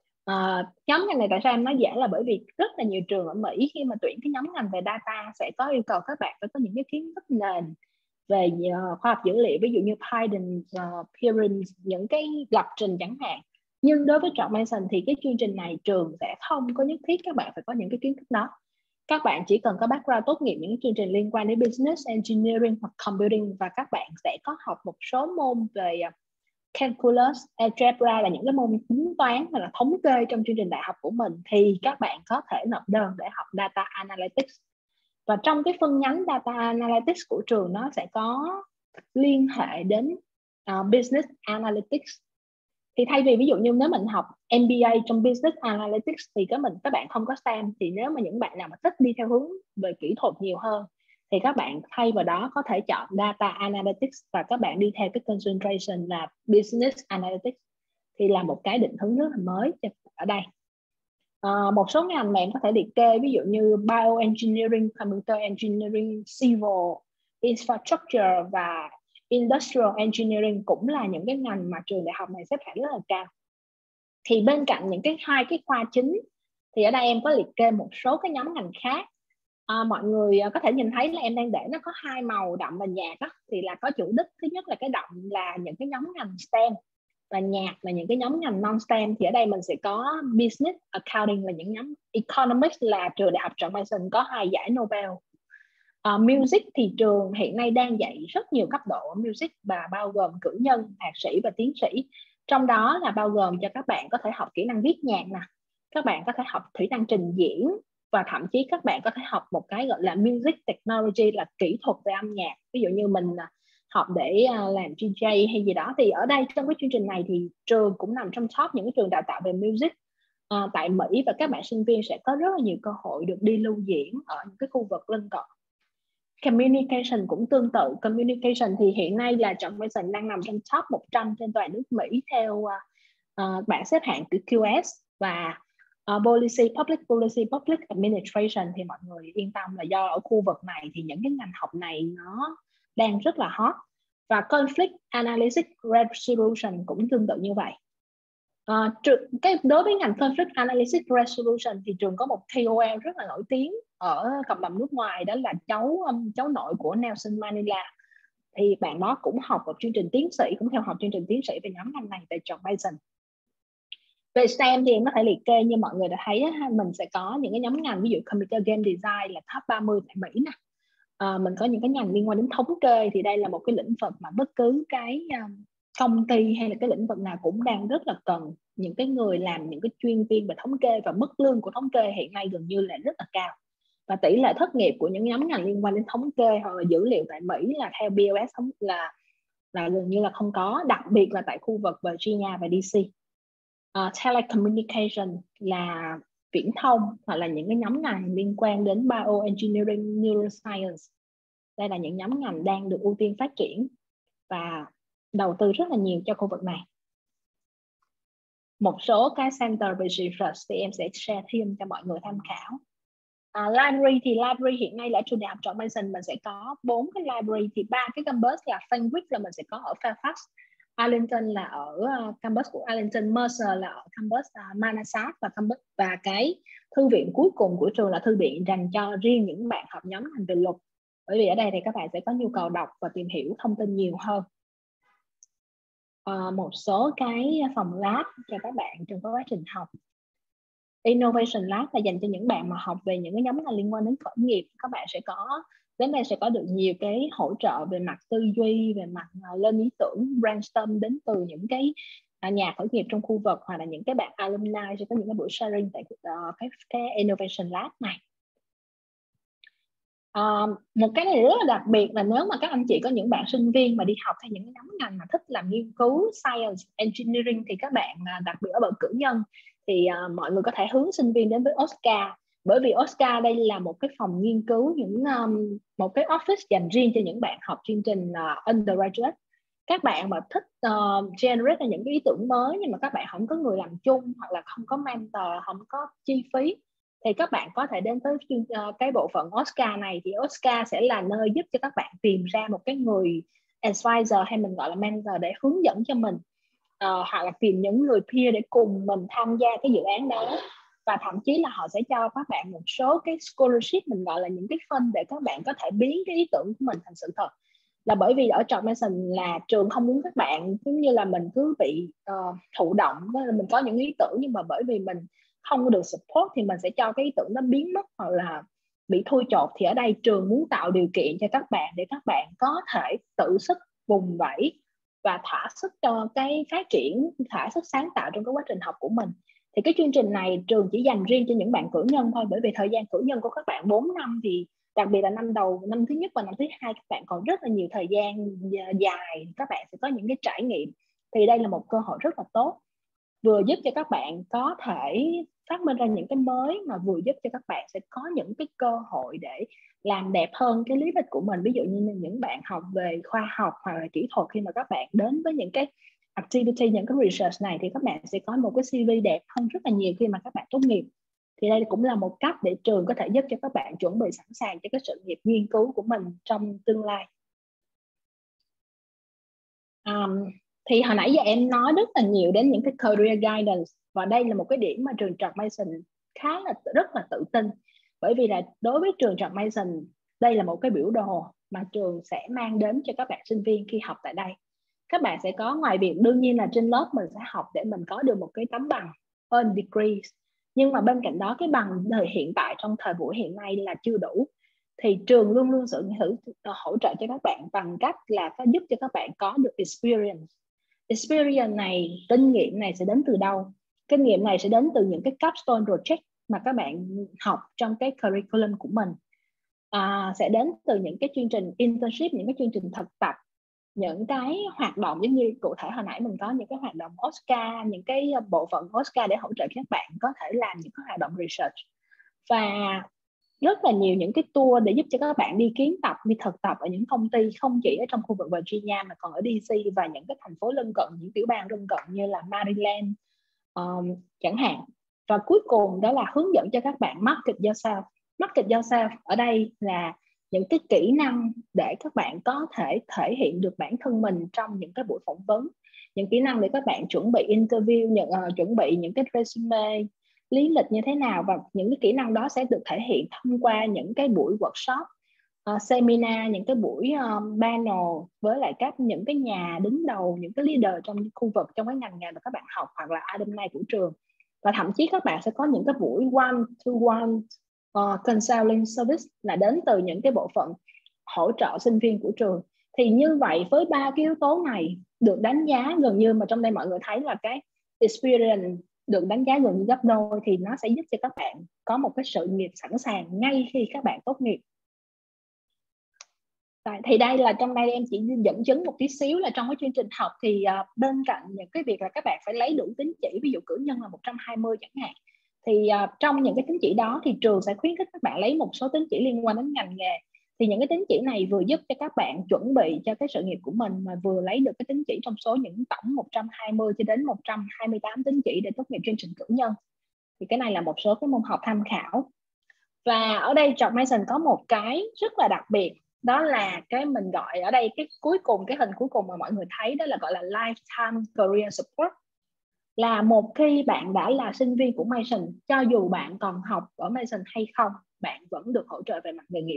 Uh, nhóm ngành này tại sao em nói dễ là bởi vì rất là nhiều trường ở Mỹ khi mà tuyển cái nhóm ngành về data sẽ có yêu cầu các bạn phải có những cái kiến thức nền về uh, khoa học dữ liệu, ví dụ như Python, uh, Python, những cái lập trình chẳng hạn. Nhưng đối với George Mason thì cái chương trình này trường sẽ không có nhất thiết các bạn phải có những cái kiến thức đó. Các bạn chỉ cần có background tốt nghiệp những chương trình liên quan đến business, engineering hoặc computing, và các bạn sẽ có học một số môn về calculus, algebra là những cái môn tính toán hoặc là thống kê trong chương trình đại học của mình, thì các bạn có thể nộp đơn để học data analytics. Và trong cái phân nhánh data analytics của trường nó sẽ có liên hệ đến uh, business analytics. Thì thay vì ví dụ như nếu mình học em bê a trong Business Analytics thì các mình các bạn không có ét tê e em, thì nếu mà những bạn nào mà thích đi theo hướng về kỹ thuật nhiều hơn thì các bạn thay vào đó có thể chọn Data Analytics và các bạn đi theo cái concentration là Business Analytics, thì là một cái định hướng rất là mới ở đây. À, một số ngành mà em có thể liệt kê ví dụ như Bioengineering, Computer Engineering, Civil, Infrastructure và Industrial Engineering cũng là những cái ngành mà trường đại học này xếp hạng rất là cao. Thì bên cạnh những cái hai cái khoa chính thì ở đây em có liệt kê một số cái nhóm ngành khác. À, mọi người có thể nhìn thấy là em đang để nó có hai màu đậm và nhạt đó, thì là có chủ đích. Thứ nhất là cái đậm là những cái nhóm ngành STEM và nhạt là những cái nhóm ngành non-STEM. Thì ở đây mình sẽ có Business, Accounting là những nhóm, Economics là trường đại học George Mason có hai giải Nobel. Uh, music thì trường hiện nay đang dạy rất nhiều cấp độ music và bao gồm cử nhân, thạc sĩ và tiến sĩ. Trong đó là bao gồm cho các bạn có thể học kỹ năng viết nhạc nè, các bạn có thể học kỹ năng trình diễn, và thậm chí các bạn có thể học một cái gọi là music technology, là kỹ thuật về âm nhạc. Ví dụ như mình học để làm D J hay gì đó, thì ở đây trong cái chương trình này thì trường cũng nằm trong top những cái trường đào tạo về music uh, tại Mỹ, và các bạn sinh viên sẽ có rất là nhiều cơ hội được đi lưu diễn ở những cái khu vực lân cận. Communication cũng tương tự. Communication thì hiện nay là George Mason đang nằm trong top một trăm trên toàn nước Mỹ theo uh, uh, bảng xếp hạng của Q S, và uh, policy, public policy, public administration thì mọi người yên tâm là do ở khu vực này thì những cái ngành học này nó đang rất là hot. Và conflict analysis resolution cũng tương tự như vậy. Uh, cái đối với ngành conflict analysis resolution thì trường có một K O L rất là nổi tiếng ở cộng đồng nước ngoài, đó là cháu um, cháu nội của Nelson Mandela. Thì bạn đó cũng học một chương trình tiến sĩ, cũng theo học chương trình tiến sĩ về nhóm ngành này tại George Mason. Về S T E M thì em có thể liệt kê như mọi người đã thấy, mình sẽ có những cái nhóm ngành, ví dụ Computer Game Design là top ba mươi tại Mỹ nè. À, mình có những cái ngành liên quan đến thống kê, thì đây là một cái lĩnh vực mà bất cứ cái um, công ty hay là cái lĩnh vực nào cũng đang rất là cần những cái người làm những cái chuyên viên về thống kê, và mức lương của thống kê hiện nay gần như là rất là cao. Và tỷ lệ thất nghiệp của những nhóm ngành liên quan đến thống kê hoặc là dữ liệu tại Mỹ là theo B O S là là gần như là không có, đặc biệt là tại khu vực Virginia và D C. Uh, telecommunication là viễn thông, hoặc là những cái nhóm ngành liên quan đến bioengineering, neuroscience. Đây là những nhóm ngành đang được ưu tiên phát triển và đầu tư rất là nhiều cho khu vực này. Một số cái center về research thì em sẽ share thêm cho mọi người tham khảo. À, library thì library hiện nay là trường đại học George Mason mình sẽ có bốn cái library, thì ba cái campus là Fenwick là mình sẽ có ở Fairfax, Arlington là ở uh, campus của Arlington, Mercer là ở campus uh, Manassas, và campus và cái thư viện cuối cùng của trường là thư viện dành cho riêng những bạn học nhóm ngành về luật, bởi vì ở đây thì các bạn sẽ có nhu cầu đọc và tìm hiểu thông tin nhiều hơn. Uh, một số cái phòng lab cho các bạn trong quá trình học. Innovation Lab là dành cho những bạn mà học về những cái nhóm ngành liên quan đến khởi nghiệp. Các bạn sẽ có đến đây sẽ có được nhiều cái hỗ trợ về mặt tư duy, về mặt uh, lên ý tưởng, brainstorm đến từ những cái uh, nhà khởi nghiệp trong khu vực, hoặc là những cái bạn alumni sẽ có những cái buổi sharing tại uh, cái, cái Innovation Lab này. Uh, một cái này rất là đặc biệt là nếu mà các anh chị có những bạn sinh viên mà đi học theo những cái nhóm ngành mà thích làm nghiên cứu, science, engineering, thì các bạn uh, đặc biệt ở bậc cử nhân thì uh, mọi người có thể hướng sinh viên đến với Oscar, bởi vì Oscar đây là một cái phòng nghiên cứu, những um, một cái office dành riêng cho những bạn học chương trình uh, undergraduate. Các bạn mà thích uh, generate những cái ý tưởng mới nhưng mà các bạn không có người làm chung, hoặc là không có mentor, không có chi phí, thì các bạn có thể đến tới uh, cái bộ phận Oscar này. Thì Oscar sẽ là nơi giúp cho các bạn tìm ra một cái người advisor, hay mình gọi là mentor, để hướng dẫn cho mình, uh, hoặc là tìm những người peer để cùng mình tham gia cái dự án đó. Và thậm chí là họ sẽ cho các bạn một số cái scholarship, mình gọi là những cái fund, để các bạn có thể biến cái ý tưởng của mình thành sự thật. Là bởi vì ở George Mason là trường không muốn các bạn giống như là mình cứ bị uh, thụ động, mình có những ý tưởng nhưng mà bởi vì mình không có được support thì mình sẽ cho cái ý tưởng nó biến mất hoặc là bị thui chột. Thì ở đây trường muốn tạo điều kiện cho các bạn để các bạn có thể tự sức vùng vẫy và thỏa sức cho cái phát triển, thỏa sức sáng tạo trong cái quá trình học của mình. Thì cái chương trình này trường chỉ dành riêng cho những bạn cử nhân thôi, bởi vì thời gian cử nhân của các bạn bốn năm, thì đặc biệt là năm đầu, năm thứ nhất và năm thứ hai các bạn còn rất là nhiều thời gian dài, các bạn sẽ có những cái trải nghiệm. Thì đây là một cơ hội rất là tốt, vừa giúp cho các bạn có thể phát minh ra những cái mới, mà vừa giúp cho các bạn sẽ có những cái cơ hội để làm đẹp hơn cái lý lịch của mình. Ví dụ như những bạn học về khoa học hoặc là kỹ thuật, khi mà các bạn đến với những cái activity, những cái research này, thì các bạn sẽ có một cái xê vê đẹp hơn rất là nhiều khi mà các bạn tốt nghiệp. Thì đây cũng là một cách để trường có thể giúp cho các bạn chuẩn bị sẵn sàng cho cái sự nghiệp nghiên cứu của mình trong tương lai. Um, thì hồi nãy giờ em nói rất là nhiều đến những cái career guidance, và đây là một cái điểm mà trường George Mason khá là rất là tự tin, bởi vì là đối với trường George Mason đây là một cái biểu đồ mà trường sẽ mang đến cho các bạn sinh viên khi học tại đây. Các bạn sẽ có, ngoài việc đương nhiên là trên lớp mình sẽ học để mình có được một cái tấm bằng earned degrees, nhưng mà bên cạnh đó cái bằng thời hiện tại trong thời buổi hiện nay là chưa đủ. thì trường luôn luôn sự hỗ, hỗ trợ cho các bạn bằng cách là có giúp cho các bạn có được experience. Experience này, kinh nghiệm này sẽ đến từ đâu? Kinh nghiệm này sẽ đến từ những cái capstone project mà các bạn học trong cái curriculum của mình. À, sẽ đến từ những cái chương trình internship, những cái chương trình thực tập, những cái hoạt động giống như cụ thể hồi nãy mình có những cái hoạt động Oscar, những cái bộ phận Oscar để hỗ trợ các bạn có thể làm những cái hoạt động research, và rất là nhiều những cái tour để giúp cho các bạn đi kiến tập, đi thực tập ở những công ty không chỉ ở trong khu vực Virginia mà còn ở đê xê và những cái thành phố lân cận, những tiểu bang lân cận như là Maryland um, chẳng hạn. Và cuối cùng đó là hướng dẫn cho các bạn market yourself. Market yourself ở đây là những cái kỹ năng để các bạn có thể thể hiện được bản thân mình trong những cái buổi phỏng vấn, những kỹ năng để các bạn chuẩn bị interview, những, uh, chuẩn bị những cái resume, lý lịch như thế nào, và những cái kỹ năng đó sẽ được thể hiện thông qua những cái buổi workshop, uh, seminar, những cái buổi um, panel với lại các những cái nhà đứng đầu, những cái leader trong khu vực, trong cái ngành nghề mà các bạn học hoặc là alumni của trường. Và thậm chí các bạn sẽ có những cái buổi one to one uh, counseling service là đến từ những cái bộ phận hỗ trợ sinh viên của trường. Thì như vậy với ba cái yếu tố này được đánh giá gần như, mà trong đây mọi người thấy là cái experience được đánh giá gần như gấp đôi, thì nó sẽ giúp cho các bạn có một cái sự nghiệp sẵn sàng ngay khi các bạn tốt nghiệp. Thì đây là trong đây em chỉ dẫn chứng một tí xíu là trong cái chương trình học thì uh, bên cạnh những cái việc là các bạn phải lấy đủ tín chỉ, ví dụ cử nhân là một trăm hai mươi chẳng hạn, thì uh, trong những cái tín chỉ đó thì trường sẽ khuyến khích các bạn lấy một số tín chỉ liên quan đến ngành nghề. Thì những cái tín chỉ này vừa giúp cho các bạn chuẩn bị cho cái sự nghiệp của mình, mà vừa lấy được cái tín chỉ trong số những tổng một trăm hai mươi cho đến một trăm hai mươi tám tín chỉ để tốt nghiệp chương trình cử nhân. Thì cái này là một số cái môn học tham khảo. Và ở đây George Mason có một cái rất là đặc biệt, đó là cái mình gọi ở đây cái cuối cùng, cái hình cuối cùng mà mọi người thấy đó là gọi là lifetime career support. Là một khi bạn đã là sinh viên của Mason, cho dù bạn còn học ở Mason hay không, bạn vẫn được hỗ trợ về mặt nghề nghiệp.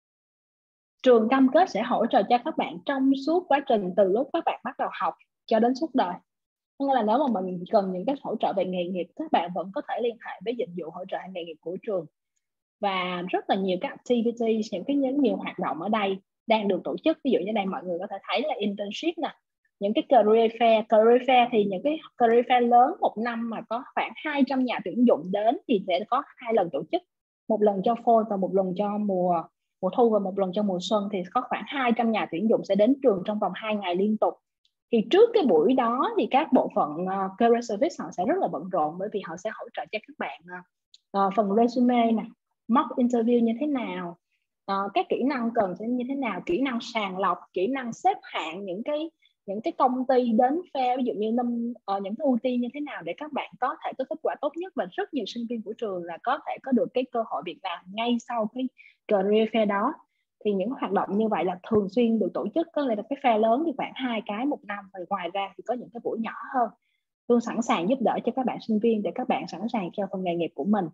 Trường cam kết sẽ hỗ trợ cho các bạn trong suốt quá trình từ lúc các bạn bắt đầu học cho đến suốt đời. Nên là nếu mà mình cần những cái hỗ trợ về nghề nghiệp, các bạn vẫn có thể liên hệ với dịch vụ hỗ trợ nghề nghiệp của trường. Và rất là nhiều các activities, những cái nhiều hoạt động ở đây đang được tổ chức. Ví dụ như đây mọi người có thể thấy là internship nè, những cái career fair. Career fair thì những cái career fair lớn một năm mà có khoảng hai trăm nhà tuyển dụng đến thì sẽ có hai lần tổ chức, một lần cho fall và một lần cho mùa mùa thu và một lần cho mùa xuân. Thì có khoảng hai trăm nhà tuyển dụng sẽ đến trường trong vòng hai ngày liên tục. Thì trước cái buổi đó thì các bộ phận uh, career service họ sẽ rất là bận rộn, bởi vì họ sẽ hỗ trợ cho các bạn uh, phần resume nè, mock interview như thế nào, uh, các kỹ năng cần sẽ như thế nào, kỹ năng sàng lọc, kỹ năng xếp hạng những cái những cái công ty đến fair, ví dụ như năm uh, những cái ưu tiên như thế nào để các bạn có thể có kết quả tốt nhất. Và rất nhiều sinh viên của trường là có thể có được cái cơ hội việc làm ngay sau cái career fair đó. Thì những hoạt động như vậy là thường xuyên được tổ chức. Có lẽ là cái fair lớn thì khoảng hai cái một năm, và ngoài ra thì có những cái buổi nhỏ hơn, luôn sẵn sàng giúp đỡ cho các bạn sinh viên để các bạn sẵn sàng cho phần nghề nghiệp của mình.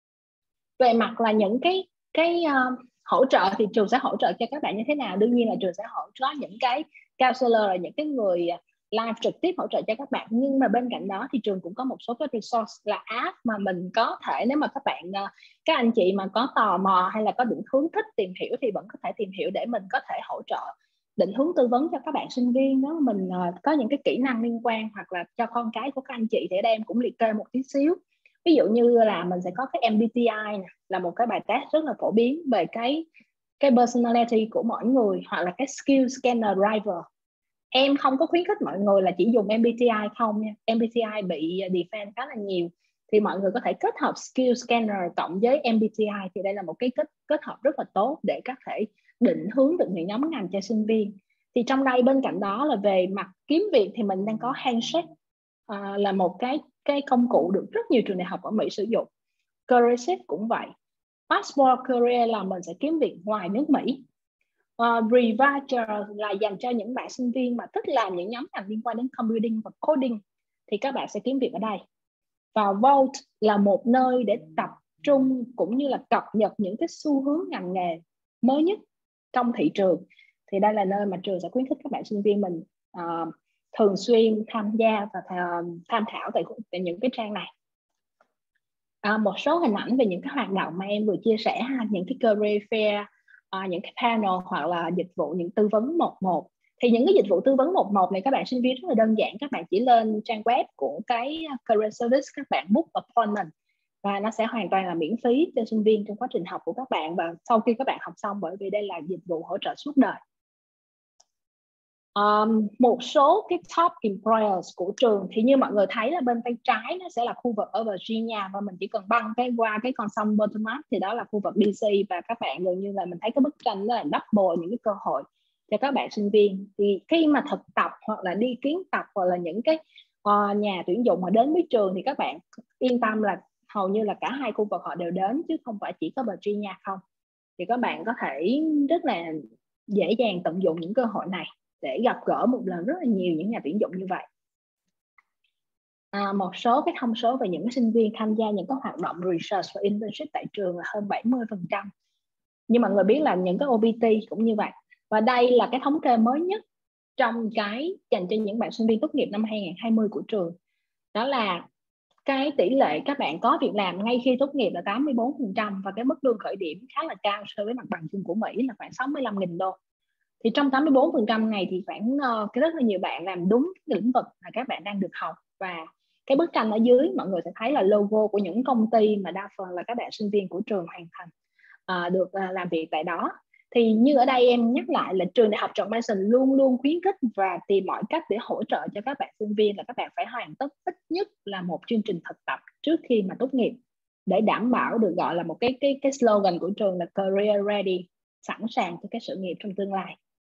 Về mặt là những cái cái uh, hỗ trợ thì trường sẽ hỗ trợ cho các bạn như thế nào? Đương nhiên là trường sẽ hỗ trợ những cái counselor, là những cái người live trực tiếp hỗ trợ cho các bạn. Nhưng mà bên cạnh đó thì trường cũng có một số cái resource là app mà mình có thể, nếu mà các bạn uh, các anh chị mà có tò mò hay là có định hướng thích tìm hiểu thì vẫn có thể tìm hiểu để mình có thể hỗ trợ định hướng tư vấn cho các bạn sinh viên. Nếu mình uh, có những cái kỹ năng liên quan hoặc là cho con cái của các anh chị thì ở đây em cũng liệt kê một tí xíu. Ví dụ như là mình sẽ có cái em bê tê i này, là một cái bài test rất là phổ biến về cái cái personality của mỗi người, hoặc là cái skill scanner driver. Em không có khuyến khích mọi người là chỉ dùng em bê tê i không nha. em bê tê i bị defend khá là nhiều, thì mọi người có thể kết hợp skill scanner cộng với em bê tê i, thì đây là một cái kết kết hợp rất là tốt để các thể định hướng được những nhóm ngành cho sinh viên. Thì trong đây bên cạnh đó là về mặt kiếm việc thì mình đang có Handshake, à, là một cái cái công cụ được rất nhiều trường đại học ở Mỹ sử dụng. CareerShift cũng vậy. Passport Career là mình sẽ kiếm việc ngoài nước Mỹ. Uh, Reviger là dành cho những bạn sinh viên mà thích làm những nhóm ngành liên quan đến computing và coding, thì các bạn sẽ kiếm việc ở đây. Và Volt là một nơi để tập trung cũng như là cập nhật những cái xu hướng ngành nghề mới nhất trong thị trường. Thì đây là nơi mà trường sẽ khuyến khích các bạn sinh viên mình uh, thường xuyên tham gia và tham khảo tại, tại những cái trang này. À, một số hình ảnh về những cái hoạt động mà em vừa chia sẻ ha, những cái career fair uh, những cái panel hoặc là dịch vụ những tư vấn một một. Thì những cái dịch vụ tư vấn một một này các bạn sinh viên rất là đơn giản, các bạn chỉ lên trang web của cái career service, các bạn book appointment và nó sẽ hoàn toàn là miễn phí cho sinh viên trong quá trình học của các bạn và sau khi các bạn học xong, bởi vì đây là dịch vụ hỗ trợ suốt đời. Um, một số cái top employers của trường thì như mọi người thấy là bên tay trái nó sẽ là khu vực ở Virginia và mình chỉ cần băng cái qua cái con sông Potomac thì đó là khu vực đê xê, và các bạn gần như là mình thấy cái bức tranh đó là double những cái cơ hội cho các bạn sinh viên. Thì khi mà thực tập hoặc là đi kiến tập hoặc là những cái uh, nhà tuyển dụng mà đến với trường thì các bạn yên tâm là hầu như là cả hai khu vực họ đều đến chứ không phải chỉ có Virginia không. Thì các bạn có thể rất là dễ dàng tận dụng những cơ hội này để gặp gỡ một lần rất là nhiều những nhà tuyển dụng như vậy. À, một số cái thông số về những sinh viên tham gia những cái hoạt động research và internship tại trường là hơn bảy mươi phần trăm. Như mọi người biết là những cái ô pê tê cũng như vậy. Và đây là cái thống kê mới nhất trong cái dành cho những bạn sinh viên tốt nghiệp năm hai không hai không của trường. Đó là cái tỷ lệ các bạn có việc làm ngay khi tốt nghiệp là tám mươi bốn phần trăm và cái mức lương khởi điểm khá là cao so với mặt bằng chung của Mỹ là khoảng sáu mươi lăm nghìn đô. Thì trong tám mươi bốn phần trăm này thì khoảng uh, rất là nhiều bạn làm đúng cái lĩnh vực mà các bạn đang được học, và cái bức tranh ở dưới mọi người sẽ thấy là logo của những công ty mà đa phần là các bạn sinh viên của trường hoàn thành uh, được uh, làm việc tại đó. Thì như ở đây em nhắc lại là trường đại học George Mason luôn luôn khuyến khích và tìm mọi cách để hỗ trợ cho các bạn sinh viên là các bạn phải hoàn tất ít nhất là một chương trình thực tập trước khi mà tốt nghiệp để đảm bảo được, gọi là một cái cái cái slogan của trường là career ready, sẵn sàng cho cái sự nghiệp trong tương lai.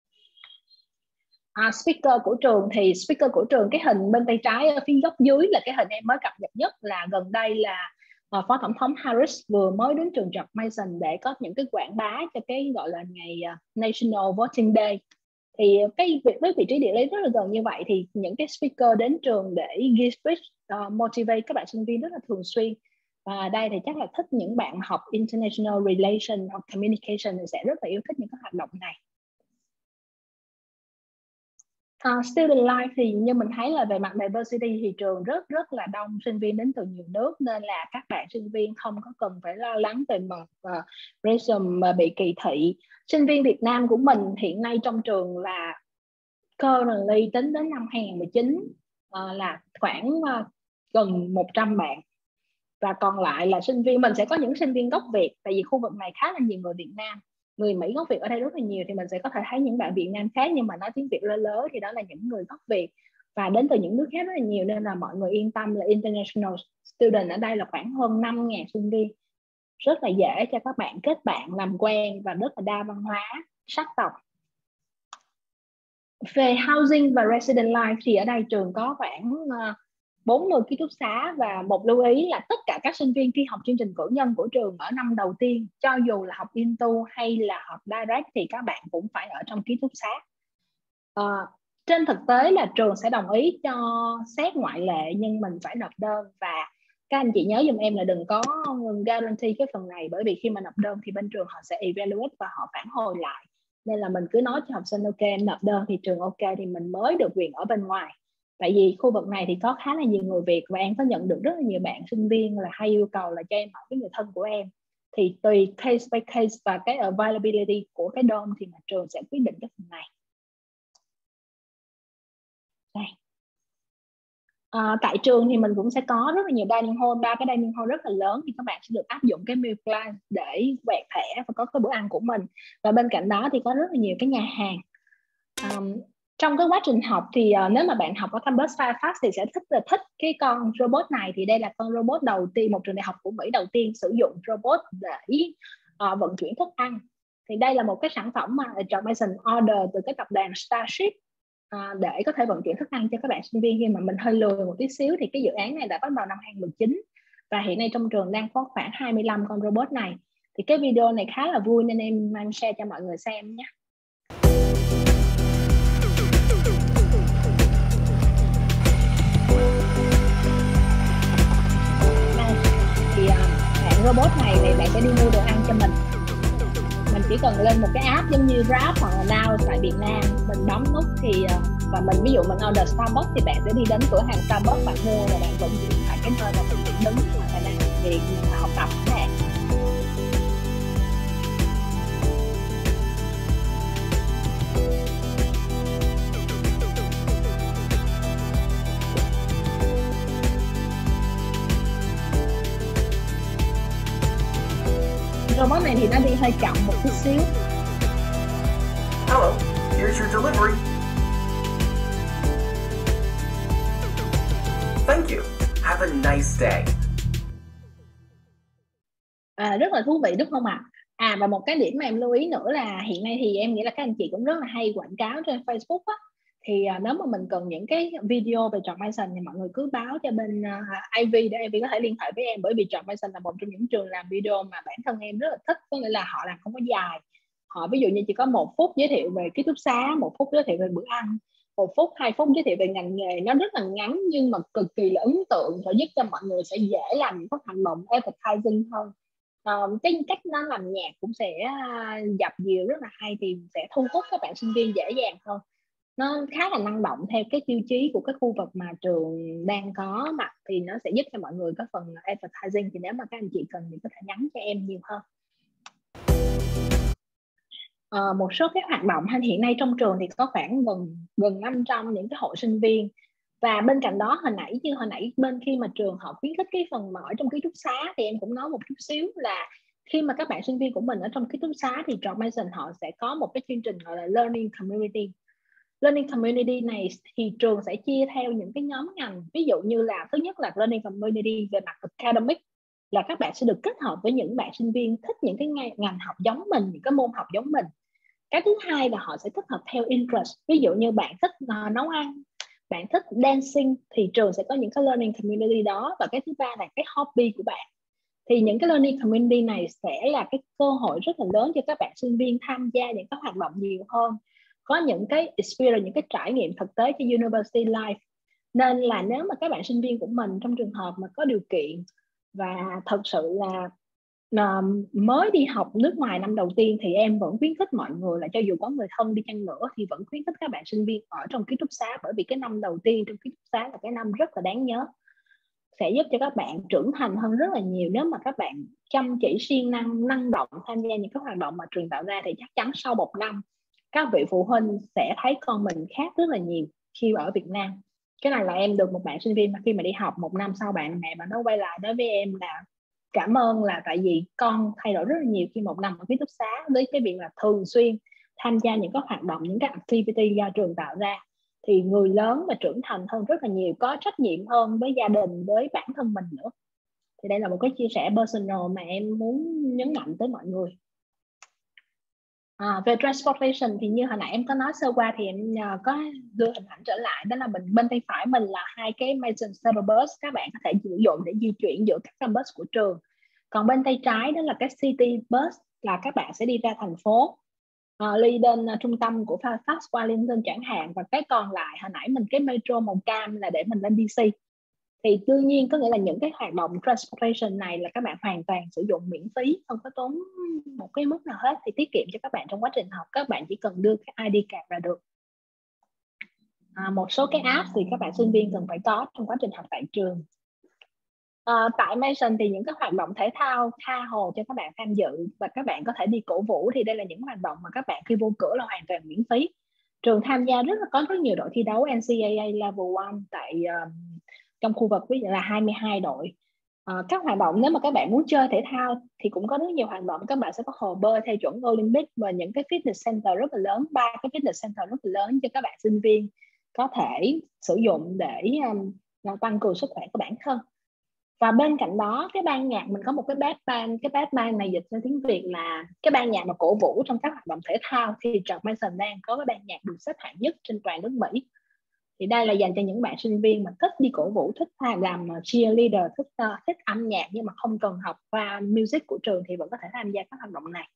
À, speaker của trường thì speaker của trường, cái hình bên tay trái ở phía góc dưới là cái hình em mới cập nhật nhất, là gần đây là uh, Phó Tổng thống Harris vừa mới đến trường George Mason để có những cái quảng bá cho cái gọi là ngày uh, National Voting Day. Thì cái việc với vị trí địa lý rất là gần như vậy thì những cái speaker đến trường để give speech uh, motivate các bạn sinh viên rất là thường xuyên. Và đây thì chắc là thích những bạn học International Relations hoặc Communication thì sẽ rất là yêu thích những cái hoạt động này. Uh, student life thì như mình thấy là về mặt diversity thì trường rất rất là đông sinh viên đến từ nhiều nước, nên là các bạn sinh viên không có cần phải lo lắng về mặt uh, racism mà bị kỳ thị. Sinh viên Việt Nam của mình hiện nay trong trường là currently tính đến năm hai không một chín uh, là khoảng uh, gần một trăm bạn, và còn lại là sinh viên mình sẽ có những sinh viên gốc Việt, tại vì khu vực này khá là nhiều người Việt Nam. Người Mỹ gốc Việt ở đây rất là nhiều thì mình sẽ có thể thấy những bạn Việt Nam khác nhưng mà nói tiếng Việt lơ lớ thì đó là những người gốc Việt và đến từ những nước khác rất là nhiều, nên là mọi người yên tâm là international student ở đây là khoảng hơn năm nghìn sinh viên, rất là dễ cho các bạn kết bạn làm quen và rất là đa văn hóa, sắc tộc. Về housing và resident life thì ở đây trường có khoảng uh, bốn mươi ký túc xá, và một lưu ý là tất cả các sinh viên khi học chương trình cử nhân của trường ở năm đầu tiên, cho dù là học Into hay là học Direct thì các bạn cũng phải ở trong ký túc xá. À, trên thực tế là trường sẽ đồng ý cho xét ngoại lệ nhưng mình phải nộp đơn, và các anh chị nhớ giùm em là đừng có guarantee cái phần này, bởi vì khi mà nộp đơn thì bên trường họ sẽ evaluate và họ phản hồi lại, nên là mình cứ nói cho học sinh ok em nộp đơn thì trường ok thì mình mới được quyền ở bên ngoài. Tại vì khu vực này thì có khá là nhiều người Việt và em có nhận được rất là nhiều bạn sinh viên là hay yêu cầu là cho em ở với người thân của em. Thì tùy case by case và cái availability của cái dorm thì mà trường sẽ quyết định cái phần này. Đây. À, tại trường thì mình cũng sẽ có rất là nhiều dining hall, ba cái dining hall rất là lớn thì các bạn sẽ được áp dụng cái meal plan để quẹt thẻ và có cái bữa ăn của mình. Và bên cạnh đó thì có rất là nhiều cái nhà hàng. Um, Trong cái quá trình học thì uh, nếu mà bạn học ở campus Fairfax thì sẽ thích là thích cái con robot này. Thì đây là con robot đầu tiên, một trường đại học của Mỹ đầu tiên sử dụng robot để uh, vận chuyển thức ăn. Thì đây là một cái sản phẩm mà George Mason order từ cái tập đoàn Starship uh, để có thể vận chuyển thức ăn cho các bạn sinh viên. Khi mà mình hơi lười một tí xíu thì cái dự án này đã bắt đầu năm hai không một chín và hiện nay trong trường đang có khoảng hai mươi lăm con robot này. Thì cái video này khá là vui nên em mang share cho mọi người xem nhé. Robot này thì bạn sẽ đi mua đồ ăn cho mình. Mình chỉ cần lên một cái app giống như Grab hoặc là Now tại Việt Nam, mình bấm nút thì và mình ví dụ mình order Starbucks thì bạn sẽ đi đến cửa hàng Starbucks bạn mua và bạn vận chuyển tại cái nơi mà mình đứng hoặc là đang làm việc hoặc học tập này. robot này thì nó đi hơi chậm một chút xíu. Hello, here's your delivery. Thank you. Have a nice day. À, rất là thú vị đúng không ạ? À? à và một cái điểm mà em lưu ý nữa là hiện nay thì em nghĩ là các anh chị cũng rất là hay quảng cáo trên Facebook á. Thì uh, nếu mà mình cần những cái video về George Mason thì mọi người cứ báo cho bên uh, i vê để i vê có thể liên hệ với em, bởi vì George Mason là một trong những trường làm video mà bản thân em rất là thích, có nghĩa là họ làm không có dài. Họ ví dụ như chỉ có một phút giới thiệu về ký túc xá, một phút giới thiệu về bữa ăn, một phút, hai phút giới thiệu về ngành nghề. Nó rất là ngắn nhưng mà cực kỳ là ấn tượng, và giúp cho mọi người sẽ dễ làm những các hoạt động advertising hơn. Uh, cái cách nó làm nhạc cũng sẽ uh, dập dìu rất là hay, thì sẽ thu hút các bạn sinh viên dễ dàng hơn. Nó khá là năng động theo cái tiêu chí của cái khu vực mà trường đang có mặt, thì nó sẽ giúp cho mọi người có phần advertising. Thì nếu mà các anh chị cần thì có thể nhắn cho em nhiều hơn. Uh, một số cái hoạt động hiện nay trong trường thì có khoảng gần gần năm trăm những cái hội sinh viên. Và bên cạnh đó, hồi nãy như hồi nãy bên khi mà trường họ khuyến khích cái phần mà ở trong ký túc xá, thì em cũng nói một chút xíu là khi mà các bạn sinh viên của mình ở trong ký túc xá thì George Mason họ sẽ có một cái chương trình gọi là Learning Community. Learning Community này thì trường sẽ chia theo những cái nhóm ngành. Ví dụ như là thứ nhất là Learning Community về mặt academic, là các bạn sẽ được kết hợp với những bạn sinh viên thích những cái ngành học giống mình, những cái môn học giống mình. Cái thứ hai là họ sẽ thích hợp theo interest. Ví dụ như bạn thích uh, nấu ăn, bạn thích dancing, thì trường sẽ có những cái learning community đó. Và cái thứ ba là cái hobby của bạn. Thì những cái learning community này sẽ là cái cơ hội rất là lớn cho các bạn sinh viên tham gia những cái hoạt động nhiều hơn, có những cái experience, những cái trải nghiệm thực tế cho university life. Nên là nếu mà các bạn sinh viên của mình trong trường hợp mà có điều kiện và thật sự là Uh, mới đi học nước ngoài năm đầu tiên, thì em vẫn khuyến khích mọi người là cho dù có người thân đi chăng nữa thì vẫn khuyến khích các bạn sinh viên ở trong ký túc xá, bởi vì cái năm đầu tiên trong ký túc xá là cái năm rất là đáng nhớ, sẽ giúp cho các bạn trưởng thành hơn rất là nhiều. Nếu mà các bạn chăm chỉ, siêng năng, năng động tham gia những cái hoạt động mà trường tạo ra, thì chắc chắn sau một năm các vị phụ huynh sẽ thấy con mình khác rất là nhiều khi ở Việt Nam. Cái này là em được một bạn sinh viên mà khi mà đi học một năm sau, bạn mẹ mà nó quay lại nói với em là cảm ơn, là tại vì con thay đổi rất là nhiều khi một năm ở ký túc xá, với cái việc là thường xuyên tham gia những cái hoạt động, những cái activity do trường tạo ra, thì người lớn và trưởng thành hơn rất là nhiều, có trách nhiệm hơn với gia đình, với bản thân mình nữa. Thì đây là một cái chia sẻ personal mà em muốn nhấn mạnh tới mọi người. À, về transportation thì như hồi nãy em có nói sơ qua, thì em uh, có đưa hình ảnh trở lại. Đó là mình bên tay phải mình là hai cái Mason Shuttle Bus, các bạn có thể sử dụng để di chuyển giữa các campus của trường. Còn bên tay trái đó là cái City Bus, là các bạn sẽ đi ra thành phố, uh, đi đến uh, trung tâm của Fairfax, Wellington chẳng hạn. Và cái còn lại hồi nãy mình cái metro màu cam là để mình lên đê xê. Thì đương nhiên có nghĩa là những cái hoạt động transportation này là các bạn hoàn toàn sử dụng miễn phí, không có tốn một cái mức nào hết, thì tiết kiệm cho các bạn trong quá trình học. Các bạn chỉ cần đưa cái i đê card là được. À, một số cái app thì các bạn sinh viên cần phải có trong quá trình học tại trường. À, tại Mason thì những cái hoạt động thể thao tha hồ cho các bạn tham dự, và các bạn có thể đi cổ vũ. Thì đây là những hoạt động mà các bạn khi vô cửa là hoàn toàn miễn phí. Trường tham gia rất là có rất nhiều đội thi đấu en xê a a Level một tại uh, trong khu vực, ví dụ là hai mươi hai đội. À, các hoạt động nếu mà các bạn muốn chơi thể thao thì cũng có rất nhiều hoạt động. Các bạn sẽ có hồ bơi theo chuẩn Olympic và những cái fitness center rất là lớn, ba cái fitness center rất là lớn cho các bạn sinh viên có thể sử dụng để um, tăng cường sức khỏe của bản thân. Và bên cạnh đó, cái ban nhạc mình có một cái bass band. Cái bass band này dịch sang tiếng Việt là cái ban nhạc mà cổ vũ trong các hoạt động thể thao. Thì George Mason đang có cái ban nhạc được xếp hạng nhất trên toàn nước Mỹ. Thì đây là dành cho những bạn sinh viên mà thích đi cổ vũ, thích làm cheerleader, thích, uh, thích âm nhạc nhưng mà không cần học qua music của trường thì vẫn có thể tham gia các hoạt động này.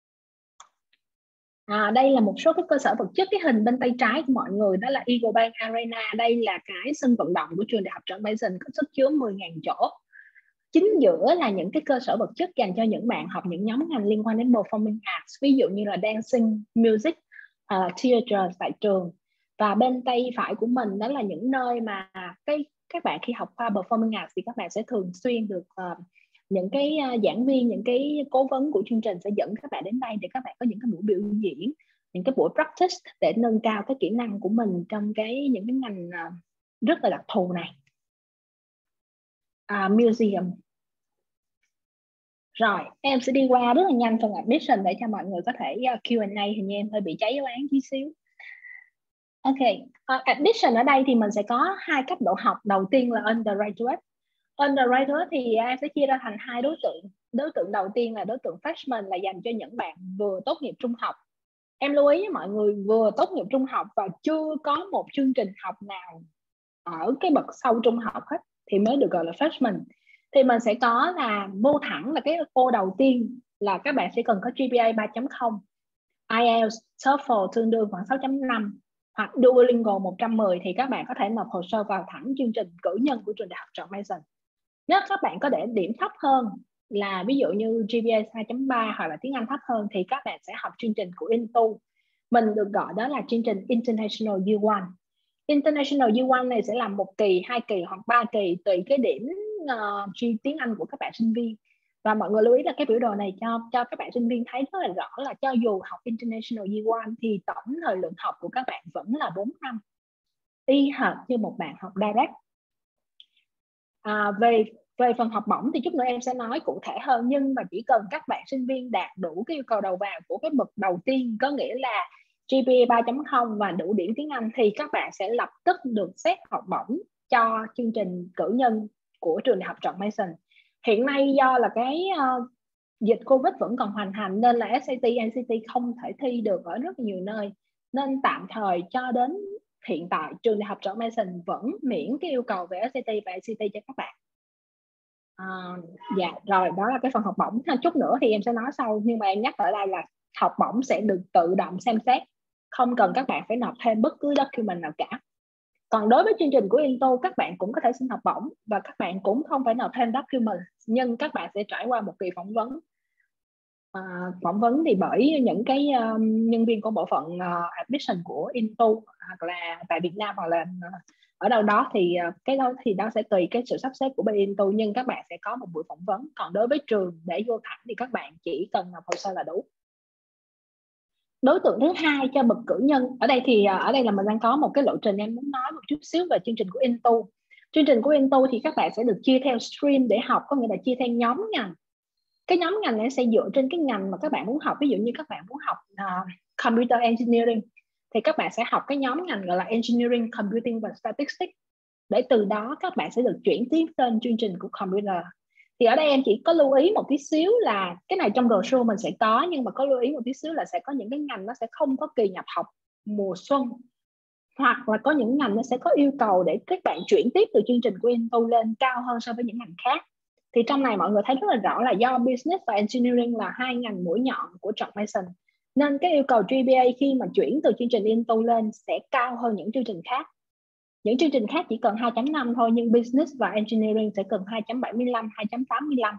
À, đây là một số cái cơ sở vật chất. Cái hình bên tay trái của mọi người đó là Eagle Bank Arena. Đây là cái sân vận động của trường Đại học George Mason, có sức chứa mười nghìn chỗ. Chính giữa là những cái cơ sở vật chất dành cho những bạn học những nhóm ngành liên quan đến performing arts, ví dụ như là dancing, music, uh, theater tại trường. Và bên tay phải của mình đó là những nơi mà cái các bạn khi học khoa performing arts thì các bạn sẽ thường xuyên được uh, những cái uh, giảng viên, những cái cố vấn của chương trình sẽ dẫn các bạn đến đây để các bạn có những cái buổi biểu diễn, những cái buổi practice để nâng cao cái kỹ năng của mình trong cái những cái ngành uh, rất là đặc thù này. Uh, museum. Rồi, em sẽ đi qua rất là nhanh phần admission để cho mọi người có thể uh, Q and A. Hình như em hơi bị cháy dấu án tí xíu. Ok, uh, admission ở đây thì mình sẽ có hai cấp độ học. Đầu tiên là undergraduate. Undergraduate thì em sẽ chia ra thành hai đối tượng. Đối tượng đầu tiên là đối tượng freshman, là dành cho những bạn vừa tốt nghiệp trung học. Em lưu ý với mọi người, vừa tốt nghiệp trung học và chưa có một chương trình học nào ở cái bậc sau trung học hết thì mới được gọi là freshman. Thì mình sẽ có là vô thẳng là cái ô đầu tiên là các bạn sẽ cần có G P A ba chấm không, I E L T S, TOEFL tương đương khoảng sáu chấm năm hoặc Duolingo một trăm mười thì các bạn có thể nộp hồ sơ vào thẳng chương trình cử nhân của trường đại học George Mason. Nếu các bạn có để điểm thấp hơn là ví dụ như G P A hai chấm ba hoặc là tiếng Anh thấp hơn thì các bạn sẽ học chương trình của I N T U. Mình được gọi đó là chương trình International Year One. International Year One này sẽ làm một kỳ, hai kỳ hoặc ba kỳ tùy cái điểm uh, tiếng Anh của các bạn sinh viên. Và mọi người lưu ý là cái biểu đồ này cho cho các bạn sinh viên thấy rất là rõ là cho dù học International Year One thì tổng thời lượng học của các bạn vẫn là bốn năm, y hệt như một bạn học direct. À, về về phần học bổng thì chút nữa em sẽ nói cụ thể hơn, nhưng mà chỉ cần các bạn sinh viên đạt đủ cái yêu cầu đầu vào của cái bậc đầu tiên, có nghĩa là G P A ba chấm không và đủ điểm tiếng Anh, thì các bạn sẽ lập tức được xét học bổng cho chương trình cử nhân của trường đại học George Mason. Hiện nay do là cái uh, dịch Covid vẫn còn hoành hành nên là S A T, N C T không thể thi được ở rất nhiều nơi, nên tạm thời cho đến hiện tại trường đại học George Mason vẫn miễn cái yêu cầu về S A T và N C T cho các bạn. À, dạ rồi, đó là cái phần học bổng. Chút nữa thì em sẽ nói sau, nhưng mà em nhắc ở đây là học bổng sẽ được tự động xem xét, không cần các bạn phải nộp thêm bất cứ document nào cả. Còn đối với chương trình của I N T U, các bạn cũng có thể xin học bổng và các bạn cũng không phải nộp thêm document, nhưng các bạn sẽ trải qua một kỳ phỏng vấn. À, phỏng vấn thì bởi những cái um, nhân viên của bộ phận uh, admission của I N T U hoặc là tại Việt Nam hoặc là uh, ở đâu đó thì uh, cái đó thì đó sẽ tùy cái sự sắp xếp của bên I N T U, nhưng các bạn sẽ có một buổi phỏng vấn. Còn đối với trường để vô thẳng thì các bạn chỉ cần nộp hồ sơ là đủ. Đối tượng thứ hai cho bậc cử nhân, ở đây thì uh, ở đây là mình đang có một cái lộ trình em muốn nói một chút xíu về chương trình của I N T U. Chương trình của I N T U thì các bạn sẽ được chia theo stream để học, có nghĩa là chia theo nhóm ngành. Cái nhóm ngành này sẽ dựa trên cái ngành mà các bạn muốn học. Ví dụ như các bạn muốn học uh, Computer Engineering thì các bạn sẽ học cái nhóm ngành gọi là Engineering, Computing và Statistics. Để từ đó các bạn sẽ được chuyển tiếp tên chương trình của Computer. Thì ở đây em chỉ có lưu ý một tí xíu là cái này trong brochure mình sẽ có, nhưng mà có lưu ý một tí xíu là sẽ có những cái ngành nó sẽ không có kỳ nhập học mùa xuân, hoặc là có những ngành nó sẽ có yêu cầu để các bạn chuyển tiếp từ chương trình của I N T U lên cao hơn so với những ngành khác. Thì trong này mọi người thấy rất là rõ là do Business và Engineering là hai ngành mũi nhọn của George Mason, nên cái yêu cầu G P A khi mà chuyển từ chương trình I N T U lên sẽ cao hơn những chương trình khác. Những chương trình khác chỉ cần hai chấm năm thôi, nhưng Business và Engineering sẽ cần hai chấm bảy mươi lăm, hai chấm tám mươi lăm.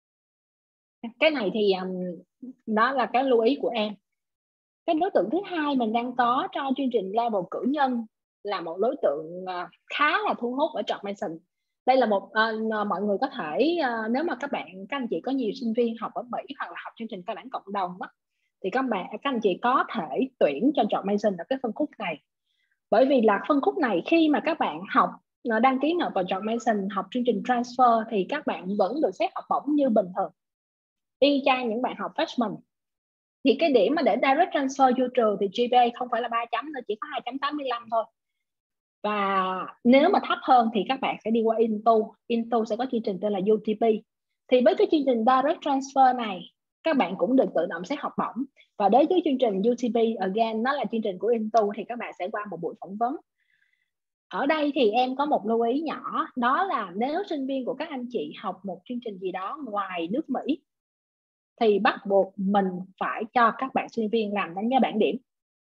Cái này thì um, đó là cái lưu ý của em. Cái đối tượng thứ hai mình đang có cho chương trình level cử nhân là một đối tượng uh, khá là thu hút ở George Mason. Đây là một uh, mọi người có thể uh, nếu mà các bạn các anh chị có nhiều sinh viên học ở Mỹ hoặc là học chương trình cao đẳng cộng đồng đó, thì các bạn các anh chị có thể tuyển cho George Mason ở cái phân khúc này. Bởi vì là phân khúc này khi mà các bạn học đăng ký nộp vào George Mason học chương trình transfer thì các bạn vẫn được xét học bổng như bình thường, y chang những bạn học freshman. Thì cái điểm mà để direct transfer vô trường thì G P A không phải là ba chấm nữa, chỉ có hai chấm tám mươi lăm thôi. Và nếu mà thấp hơn thì các bạn sẽ đi qua I N T U. I N T U sẽ có chương trình tên là U T P. Thì với cái chương trình direct transfer này, các bạn cũng được tự động xét học bổng. Và đối với chương trình U T P, again, nó là chương trình của I N T U thì các bạn sẽ qua một buổi phỏng vấn. Ở đây thì em có một lưu ý nhỏ, đó là nếu sinh viên của các anh chị học một chương trình gì đó ngoài nước Mỹ thì bắt buộc mình phải cho các bạn sinh viên làm đánh giá bảng điểm.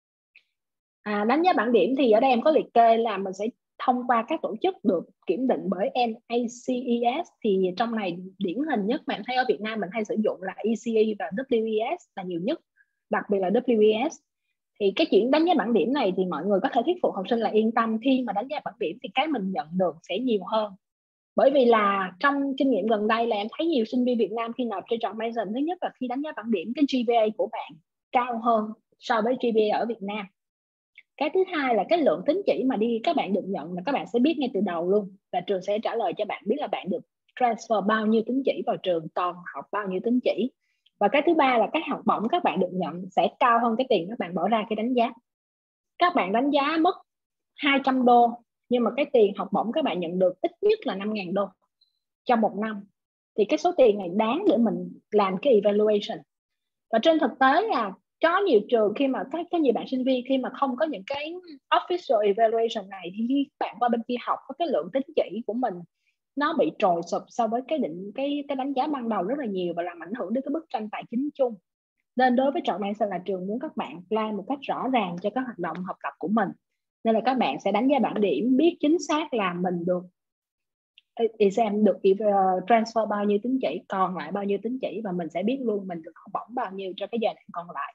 À, đánh giá bảng điểm thì ở đây em có liệt kê là mình sẽ thông qua các tổ chức được kiểm định bởi N A C E S. Thì trong này điển hình nhất bạn thấy ở Việt Nam mình hay sử dụng là E C E và W E S là nhiều nhất, đặc biệt là W E S. Thì cái chuyện đánh giá bảng điểm này thì mọi người có thể thuyết phục học sinh là yên tâm, khi mà đánh giá bảng điểm thì cái mình nhận được sẽ nhiều hơn. Bởi vì là trong kinh nghiệm gần đây là em thấy nhiều sinh viên Việt Nam khi nộp cho George Mason, thứ nhất là khi đánh giá bảng điểm cái G P A của bạn cao hơn so với G P A ở Việt Nam. Cái thứ hai là cái lượng tín chỉ mà đi các bạn được nhận là các bạn sẽ biết ngay từ đầu luôn, và trường sẽ trả lời cho bạn biết là bạn được transfer bao nhiêu tín chỉ vào trường, còn học bao nhiêu tín chỉ. Và cái thứ ba là cái học bổng các bạn được nhận sẽ cao hơn cái tiền các bạn bỏ ra cái đánh giá. Các bạn đánh giá mất hai trăm đô, nhưng mà cái tiền học bổng các bạn nhận được ít nhất là năm nghìn đô trong một năm. Thì cái số tiền này đáng để mình làm cái evaluation. Và trên thực tế là có nhiều trường khi mà các cái nhiều bạn sinh viên khi mà không có những cái official evaluation này thì khi bạn qua bên kia học có cái lượng tín chỉ của mình nó bị trồi sụp so với cái định cái cái đánh giá ban đầu rất là nhiều và làm ảnh hưởng đến cái bức tranh tài chính chung. Nên đối với Chọn Mason là trường muốn các bạn plan một cách rõ ràng cho các hoạt động học tập của mình. Nên là các bạn sẽ đánh giá bảng điểm, biết chính xác là mình được exam được transfer bao nhiêu tín chỉ, còn lại bao nhiêu tín chỉ, và mình sẽ biết luôn mình được học bổng bao nhiêu cho cái giai đoạn còn lại.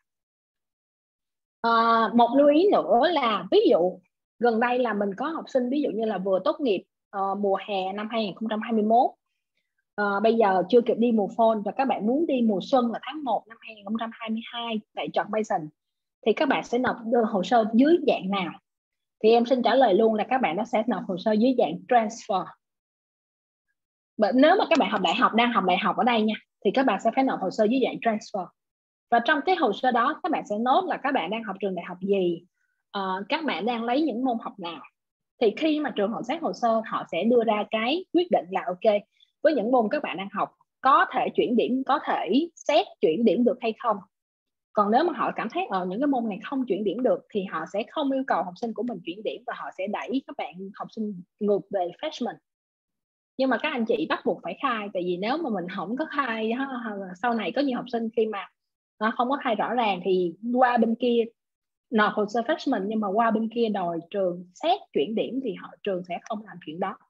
À, một lưu ý nữa là ví dụ gần đây là mình có học sinh ví dụ như là vừa tốt nghiệp uh, mùa hè năm hai không hai mốt, uh, bây giờ chưa kịp đi mùa fall và các bạn muốn đi mùa xuân là tháng một năm hai không hai hai tại Chọn Mason, thì các bạn sẽ nộp hồ sơ dưới dạng nào? Thì em xin trả lời luôn là các bạn nó sẽ nộp hồ sơ dưới dạng transfer. Bởi nếu mà các bạn học đại học, đang học đại học ở đây nha, thì các bạn sẽ phải nộp hồ sơ dưới dạng transfer. Và trong cái hồ sơ đó các bạn sẽ nốt là các bạn đang học trường đại học gì, uh, các bạn đang lấy những môn học nào. Thì khi mà trường họ xét hồ sơ, họ sẽ đưa ra cái quyết định là ok, với những môn các bạn đang học có thể chuyển điểm, có thể xét chuyển điểm được hay không. Còn nếu mà họ cảm thấy ở uh, những cái môn này không chuyển điểm được thì họ sẽ không yêu cầu học sinh của mình chuyển điểm và họ sẽ đẩy các bạn học sinh ngược về freshman. Nhưng mà các anh chị bắt buộc phải khai, tại vì nếu mà mình không có khai, sau này có nhiều học sinh khi mà nó không có khai rõ ràng thì qua bên kia nộp hồ sơ freshman nhưng mà qua bên kia đòi trường xét chuyển điểm thì họ trường sẽ không làm chuyện đó.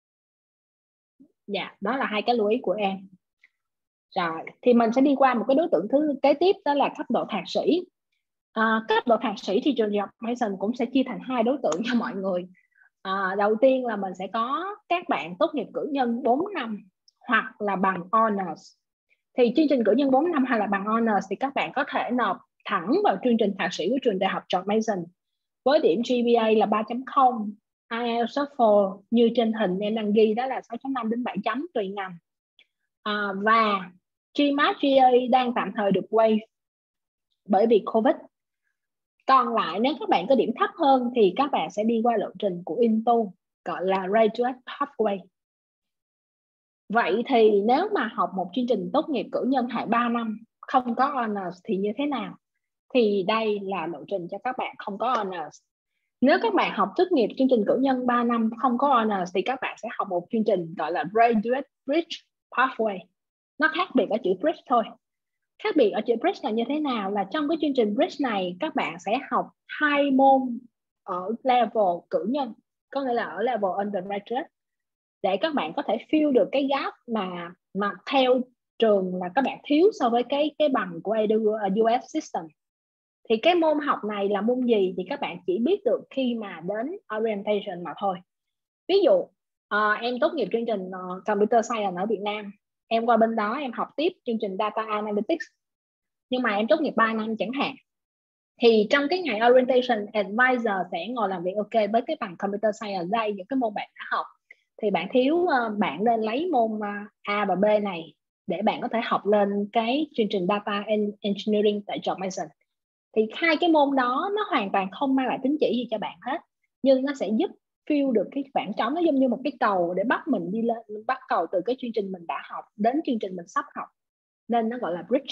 Dạ, yeah, đó là hai cái lưu ý của em. Rồi, thì mình sẽ đi qua một cái đối tượng thứ kế tiếp, đó là cấp độ thạc sĩ. À, cấp độ thạc sĩ thì trường Chọn Mason cũng sẽ chia thành hai đối tượng cho mọi người. À, đầu tiên là mình sẽ có các bạn tốt nghiệp cử nhân bốn năm hoặc là bằng honors. Thì chương trình cử nhân bốn năm hay là bằng honors thì các bạn có thể nộp thẳng vào chương trình thạc sĩ của trường đại học Chọn Mason với điểm G P A là ba chấm không, I E L T S TOEFL như trên hình em đang ghi đó là sáu chấm năm đến bảy chấm tùy ngành. À, và GMAT G A đang tạm thời được waive bởi vì Covid. Còn lại nếu các bạn có điểm thấp hơn thì các bạn sẽ đi qua lộ trình của Into gọi là Graduate Pathway. Vậy thì nếu mà học một chương trình tốt nghiệp cử nhân hệ ba năm không có honors thì như thế nào? Thì đây là lộ trình cho các bạn không có honors. Nếu các bạn học tốt nghiệp chương trình cử nhân ba năm không có honors thì các bạn sẽ học một chương trình gọi là Graduate Bridge Pathway. Nó khác biệt ở chữ Bridge thôi. Khác biệt ở chữ Bridge là như thế nào? Là trong cái chương trình Bridge này các bạn sẽ học hai môn ở level cử nhân, có nghĩa là ở level undergraduate, để các bạn có thể fill được cái gap mà mà theo trường là các bạn thiếu so với cái cái bằng của U S system. Thì cái môn học này là môn gì thì các bạn chỉ biết được khi mà đến orientation mà thôi. Ví dụ uh, em tốt nghiệp chương trình uh, Computer Science ở Việt Nam, em qua bên đó em học tiếp chương trình Data Analytics, nhưng mà em tốt nghiệp ba năm chẳng hạn, thì trong cái ngày orientation, advisor sẽ ngồi làm việc ok với cái bằng Computer Science đây, những cái môn bạn đã học thì bạn thiếu, uh, bạn nên lấy môn uh, A và B này để bạn có thể học lên cái chương trình Data Engineering tại Chọn Mason. Thì hai cái môn đó nó hoàn toàn không mang lại tín chỉ gì cho bạn hết, nhưng nó sẽ giúp fill được cái khoảng trống. Nó giống như một cái cầu để bắt mình đi lên, bắt cầu từ cái chương trình mình đã học đến chương trình mình sắp học, nên nó gọi là bridge.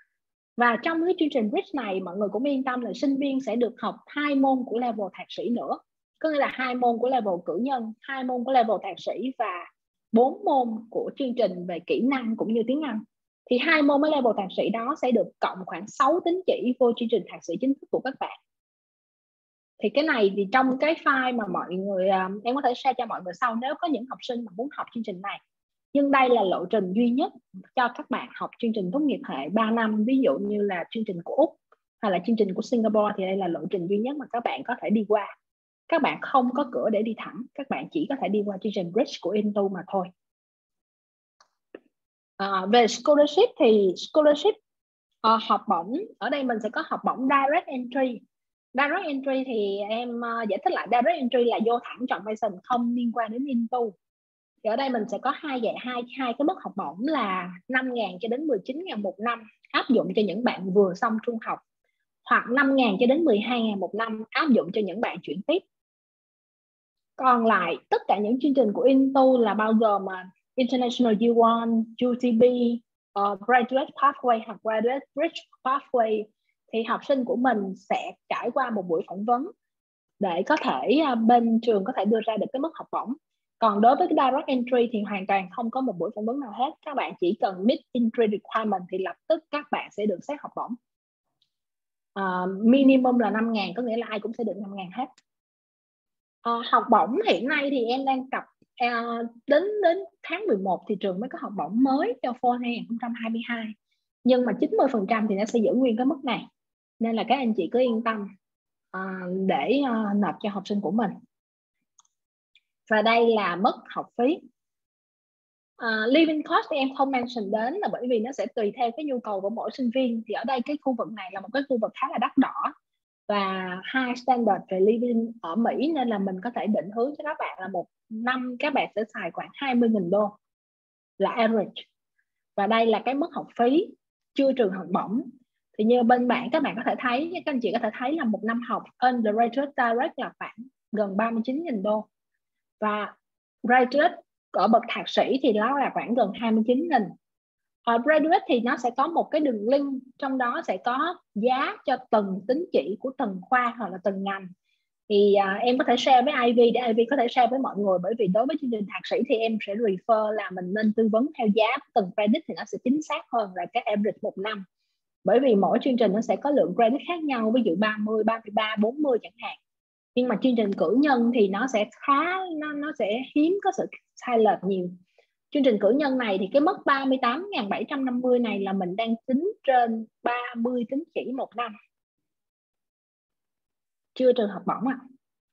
Và trong cái chương trình bridge này mọi người cũng yên tâm là sinh viên sẽ được học hai môn của level thạc sĩ nữa, có nghĩa là hai môn của level cử nhân, hai môn của level thạc sĩ và bốn môn của chương trình về kỹ năng cũng như tiếng Anh. Thì hai môn ở level thạc sĩ đó sẽ được cộng khoảng sáu tín chỉ vô chương trình thạc sĩ chính thức của các bạn. Thì cái này thì trong cái file mà mọi người, em có thể share cho mọi người sau nếu có những học sinh mà muốn học chương trình này. Nhưng đây là lộ trình duy nhất cho các bạn học chương trình tốt nghiệp hệ ba năm, ví dụ như là chương trình của Úc hay là chương trình của Singapore, thì đây là lộ trình duy nhất mà các bạn có thể đi qua. Các bạn không có cửa để đi thẳng, các bạn chỉ có thể đi qua chương trình Bridge của Into mà thôi. À, về scholarship thì scholarship uh, học bổng, ở đây mình sẽ có học bổng direct entry. Direct entry thì em uh, giải thích lại, direct entry là vô thẳng Chọn Mason, không liên quan đến Into. Thì ở đây mình sẽ có hai dạng hai hai cái mức học bổng là năm nghìn cho đến mười chín nghìn một năm áp dụng cho những bạn vừa xong trung học, hoặc năm nghìn cho đến mười hai nghìn một năm áp dụng cho những bạn chuyển tiếp. Còn lại tất cả những chương trình của Into là bao gồm uh, International U một, U T B, uh, Graduate Pathway hoặc Graduate Bridge Pathway, thì học sinh của mình sẽ trải qua một buổi phỏng vấn để có thể uh, bên trường có thể đưa ra được cái mức học bổng. Còn đối với cái Direct Entry thì hoàn toàn không có một buổi phỏng vấn nào hết. Các bạn chỉ cần meet entry requirement thì lập tức các bạn sẽ được xét học bổng. Uh, minimum là năm nghìn, có nghĩa là ai cũng sẽ được năm nghìn hết. Uh, học bổng hiện nay thì em đang cập uh, đến đến tháng mười một thì trường mới có học bổng mới cho fall hai không hai hai. Nhưng mà chín mươi phần trăm thì nó sẽ giữ nguyên cái mức này. Nên là các anh chị cứ yên tâm uh, để uh, nộp cho học sinh của mình. Và đây là mức học phí. Uh, living cost thì em không mention đến là bởi vì nó sẽ tùy theo cái nhu cầu của mỗi sinh viên. Thì ở đây cái khu vực này là một cái khu vực khá là đắt đỏ và high standard về living ở Mỹ, nên là mình có thể định hướng cho các bạn là một năm các bạn sẽ xài khoảng hai mươi nghìn đô là average. Và đây là cái mức học phí chưa trừ học bổng. Thì như bên bạn các bạn có thể thấy, các anh chị có thể thấy là một năm học undergraduate direct là khoảng gần ba mươi chín nghìn đô, và graduate ở bậc thạc sĩ thì nó là khoảng gần hai mươi chín nghìn. Ở graduate thì nó sẽ có một cái đường link, trong đó sẽ có giá cho từng tín chỉ của từng khoa hoặc là từng ngành. Thì uh, em có thể share với Ivy để Ivy có thể share với mọi người, bởi vì đối với chương trình thạc sĩ thì em sẽ refer là mình nên tư vấn theo giá từng credit thì nó sẽ chính xác hơn là cái average một năm. Bởi vì mỗi chương trình nó sẽ có lượng credit khác nhau, ví dụ ba mươi, ba mươi ba, bốn mươi chẳng hạn. Nhưng mà chương trình cử nhân thì nó sẽ khá, nó, nó sẽ hiếm có sự sai lệch nhiều. Chương trình cử nhân này thì cái mức ba mươi tám nghìn bảy trăm năm mươi này là mình đang tính trên ba mươi tín chỉ một năm, chưa trừ học bổng ạ.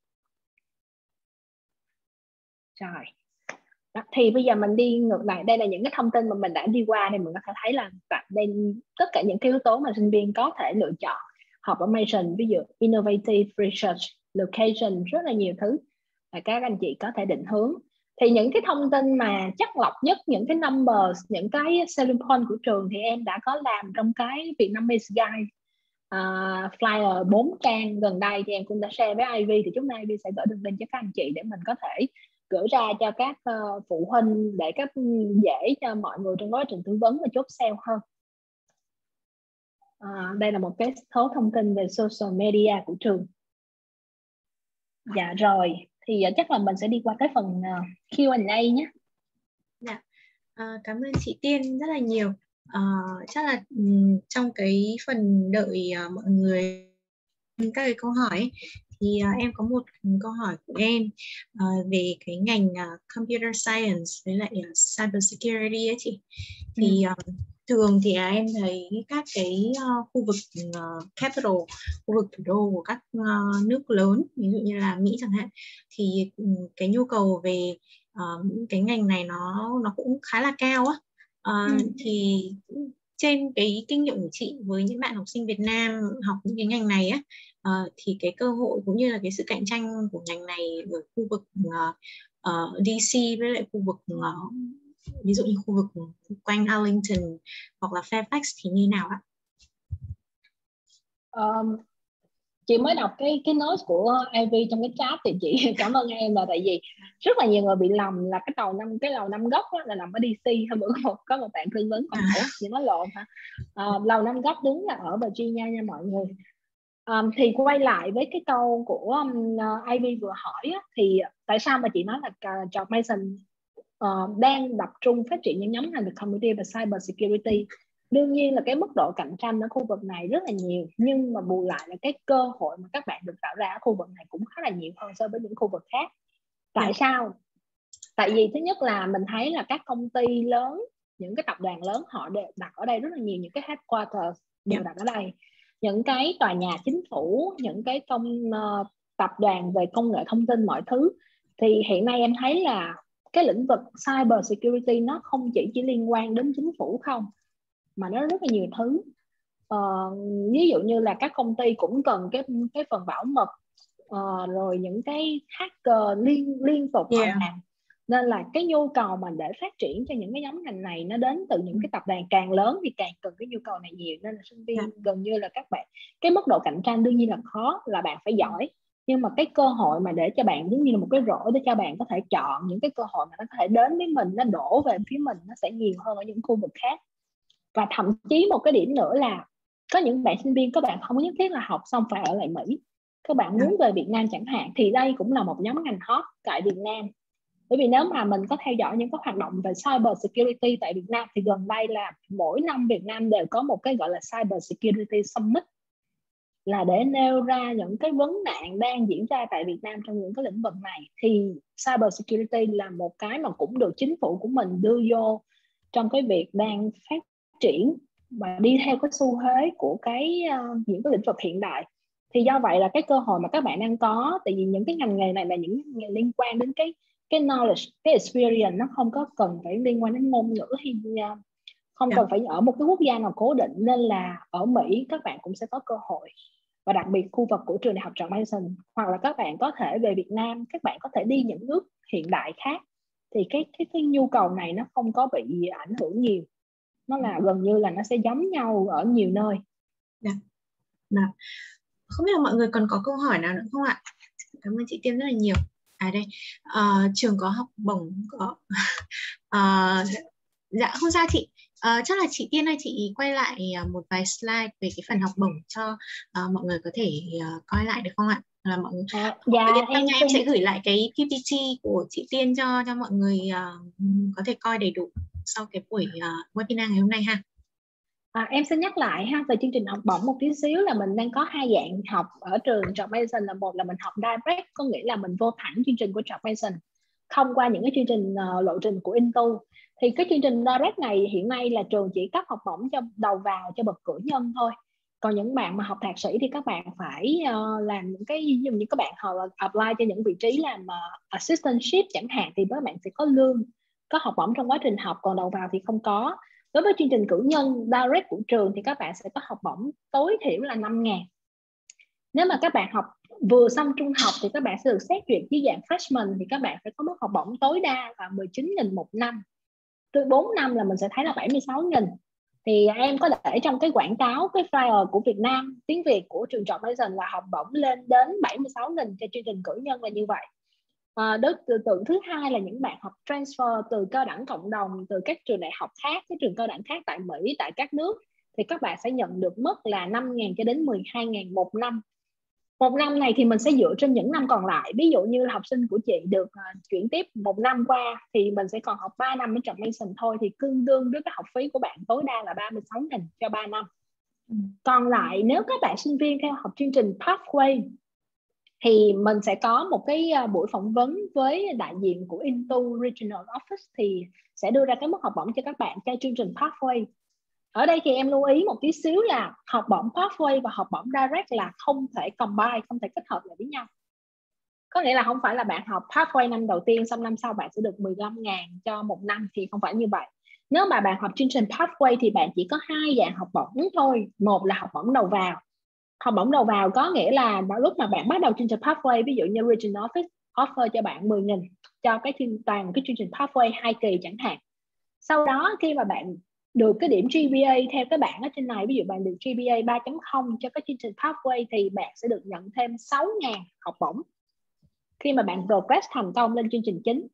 À. Rồi. Đó, thì bây giờ mình đi ngược lại, đây là những cái thông tin mà mình đã đi qua, thì mình có thể thấy là đây tất cả những cái yếu tố mà sinh viên có thể lựa chọn học ở Mason, ví dụ innovative research, location, rất là nhiều thứ và các anh chị có thể định hướng. Thì những cái thông tin mà chắc lọc nhất, những cái numbers, những cái selling point của trường thì em đã có làm trong cái Vietnamese Guide uh, flyer bốn trang gần đây, thì em cũng đã share với Ivy, thì chúng ta Ivy sẽ gửi đường link cho các anh chị để mình có thể gửi ra cho các uh, phụ huynh để các dễ cho mọi người trong quá trình tư vấn và chốt sale hơn. Uh, đây là một cái số thông tin về social media của trường. Dạ rồi, thì uh, chắc là mình sẽ đi qua cái phần uh, Q and A nhé. Dạ. Uh, cảm ơn chị Tiên rất là nhiều. Uh, chắc là um, trong cái phần đợi uh, mọi người các cái câu hỏi ấy, thì uh, em có một câu hỏi của em uh, về cái ngành uh, computer science với lại uh, cyber security ấy chị. Thì uh, thường thì uh, em thấy các cái uh, khu vực uh, capital, khu vực thủ đô của các uh, nước lớn, ví dụ như là Mỹ chẳng hạn, thì um, cái nhu cầu về uh, cái ngành này nó nó cũng khá là cao á. Uh, ừ. Thì trên cái kinh nghiệm của chị với những bạn học sinh Việt Nam học những cái ngành này á, uh, thì cái cơ hội cũng như là cái sự cạnh tranh của ngành này ở khu vực uh, uh, đê xê với lại khu vực uh, ví dụ như khu vực quanh Arlington hoặc là Fairfax thì như nào ạ? Um, chị mới đọc cái cái note của Ivy trong cái chat thì chị cảm ơn em, là tại vì rất là nhiều người bị lầm là cái tàu năm cái lầu năm góc đó là nằm ở đê xê. Hôm bữa có, có một bạn tư vấn còn hỏi chị nói lộn hả? Uh, lầu năm góc đúng là ở Virginia nha mọi người. Um, thì quay lại với cái câu của um, uh, Ivy vừa hỏi á, thì tại sao mà chị nói là uh, George Mason uh, đang tập trung phát triển những nhóm ngành về computer và cyber security. Đương nhiên là cái mức độ cạnh tranh ở khu vực này rất là nhiều, nhưng mà bù lại là cái cơ hội mà các bạn được tạo ra ở khu vực này cũng khá là nhiều hơn so với những khu vực khác. Tại yeah. sao? Tại vì thứ nhất là mình thấy là các công ty lớn, những cái tập đoàn lớn họ đặt ở đây rất là nhiều, những cái headquarters đều yeah. đặt ở đây. Những cái tòa nhà chính phủ, những cái công uh, tập đoàn về công nghệ thông tin mọi thứ. Thì hiện nay em thấy là cái lĩnh vực cyber security nó không chỉ chỉ liên quan đến chính phủ không, mà nó rất là nhiều thứ. Uh, ví dụ như là các công ty cũng cần cái cái phần bảo mật, uh, rồi những cái hacker liên liên tục yeah. họ làm. Nên là cái nhu cầu mà để phát triển cho những cái nhóm ngành này nó đến từ những cái tập đoàn càng lớn thì càng cần cái nhu cầu này nhiều. Nên là sinh viên gần như là các bạn, cái mức độ cạnh tranh đương nhiên là khó, là bạn phải giỏi, nhưng mà cái cơ hội mà để cho bạn giống như là một cái rổ để cho bạn có thể chọn những cái cơ hội mà nó có thể đến với mình, nó đổ về phía mình, nó sẽ nhiều hơn ở những khu vực khác. Và thậm chí một cái điểm nữa là có những bạn sinh viên, các bạn không nhất thiết là học xong phải ở lại Mỹ, các bạn muốn về Việt Nam chẳng hạn, thì đây cũng là một nhóm ngành hot tại Việt Nam. Bởi vì nếu mà mình có theo dõi những cái hoạt động về cyber security tại Việt Nam thì gần đây là mỗi năm Việt Nam đều có một cái gọi là cyber security summit, là để nêu ra những cái vấn nạn đang diễn ra tại Việt Nam trong những cái lĩnh vực này. Thì cyber security là một cái mà cũng được chính phủ của mình đưa vô trong cái việc đang phát triển và đi theo cái xu thế của cái uh, những cái lĩnh vực hiện đại. Thì do vậy là cái cơ hội mà các bạn đang có, tại vì những cái ngành nghề này là những ngành liên quan đến cái cái knowledge, cái experience, nó không có cần phải liên quan đến ngôn ngữ hay uh, không cần phải ở một cái quốc gia nào cố định, nên là ở Mỹ các bạn cũng sẽ có cơ hội. Và đặc biệt khu vực của trường đại học George Mason, hoặc là các bạn có thể về Việt Nam, các bạn có thể đi những nước hiện đại khác, thì cái cái cái nhu cầu này nó không có bị ảnh hưởng nhiều, nó là gần như là nó sẽ giống nhau ở nhiều nơi. Dạ. Dạ. Không biết là mọi người còn có câu hỏi nào nữa không ạ? Cảm ơn chị Tiên rất là nhiều. À đây, uh, trường có học bổng có. uh, dạ không sao chị. Uh, chắc là chị Tiên ơi, chị quay lại uh, một vài slide về cái phần học bổng cho uh, mọi người có thể uh, coi lại được không ạ? Là mọi người, à, mọi dạ, người yên tâm em, nha, em sẽ gửi lại cái pê pê tê của chị Tiên cho cho mọi người uh, có thể coi đầy đủ sau cái buổi uh, webinar ngày hôm nay ha. À, em xin nhắc lại ha, về chương trình học bổng một tí xíu, là mình đang có hai dạng học ở trường George Mason. Là một là mình học direct, có nghĩa là mình vô thẳng chương trình của George Mason thông qua những cái chương trình uh, lộ trình của Intu. Thì cái chương trình direct này hiện nay là trường chỉ cấp học bổng cho đầu vào cho bậc cử nhân thôi. Còn những bạn mà học thạc sĩ thì các bạn phải uh, làm những cái, ví dụ như các bạn họ apply cho những vị trí làm uh, assistantship chẳng hạn, thì các bạn sẽ có lương, có học bổng trong quá trình học, còn đầu vào thì không có. Đối với chương trình cử nhân direct của trường thì các bạn sẽ có học bổng tối thiểu là năm ngàn. Nếu mà các bạn học vừa xong trung học thì các bạn sẽ được xét duyệt dưới dạng freshman, thì các bạn phải có mức học bổng tối đa là mười chín nghìn một năm. Từ bốn năm là mình sẽ thấy là bảy mươi sáu nghìn. Thì em có để trong cái quảng cáo, cái flyer của Việt Nam tiếng Việt của trường George Mason là học bổng lên đến bảy mươi sáu nghìn cho chương trình cử nhân là như vậy. À, đối tượng thứ hai là những bạn học transfer từ cao đẳng cộng đồng, từ các trường đại học khác, các trường cao đẳng khác tại Mỹ, tại các nước, thì các bạn sẽ nhận được mức là năm nghìn cho đến mười hai nghìn một năm. Một năm này thì mình sẽ dựa trên những năm còn lại. Ví dụ như học sinh của chị được uh, chuyển tiếp một năm qua thì mình sẽ còn học ba năm ở George Mason thôi, thì tương đương với cái học phí của bạn tối đa là ba mươi sáu nghìn cho ba năm. Còn lại nếu các bạn sinh viên theo học chương trình Pathway thì mình sẽ có một cái buổi phỏng vấn với đại diện của Intu Regional Office, thì sẽ đưa ra cái mức học bổng cho các bạn cho chương trình Pathway. Ở đây thì em lưu ý một tí xíu là học bổng Pathway và học bổng Direct là không thể combine, không thể kết hợp lại với nhau. Có nghĩa là không phải là bạn học Pathway năm đầu tiên xong năm sau bạn sẽ được mười lăm nghìn cho một năm, thì không phải như vậy. Nếu mà bạn học chương trình Pathway thì bạn chỉ có hai dạng học bổng thôi. Một là học bổng đầu vào. Học bổng đầu vào có nghĩa là lúc mà bạn bắt đầu chương trình Pathway, ví dụ như Regional Office offer cho bạn mười nghìn cho cái toàn cái chương trình Pathway hai kỳ chẳng hạn. Sau đó khi mà bạn được cái điểm giê pê a theo cái bảng ở trên này, ví dụ bạn được giê pê a ba chấm không cho cái chương trình Pathway, thì bạn sẽ được nhận thêm sáu nghìn học bổng khi mà bạn progress thành công lên chương trình chính.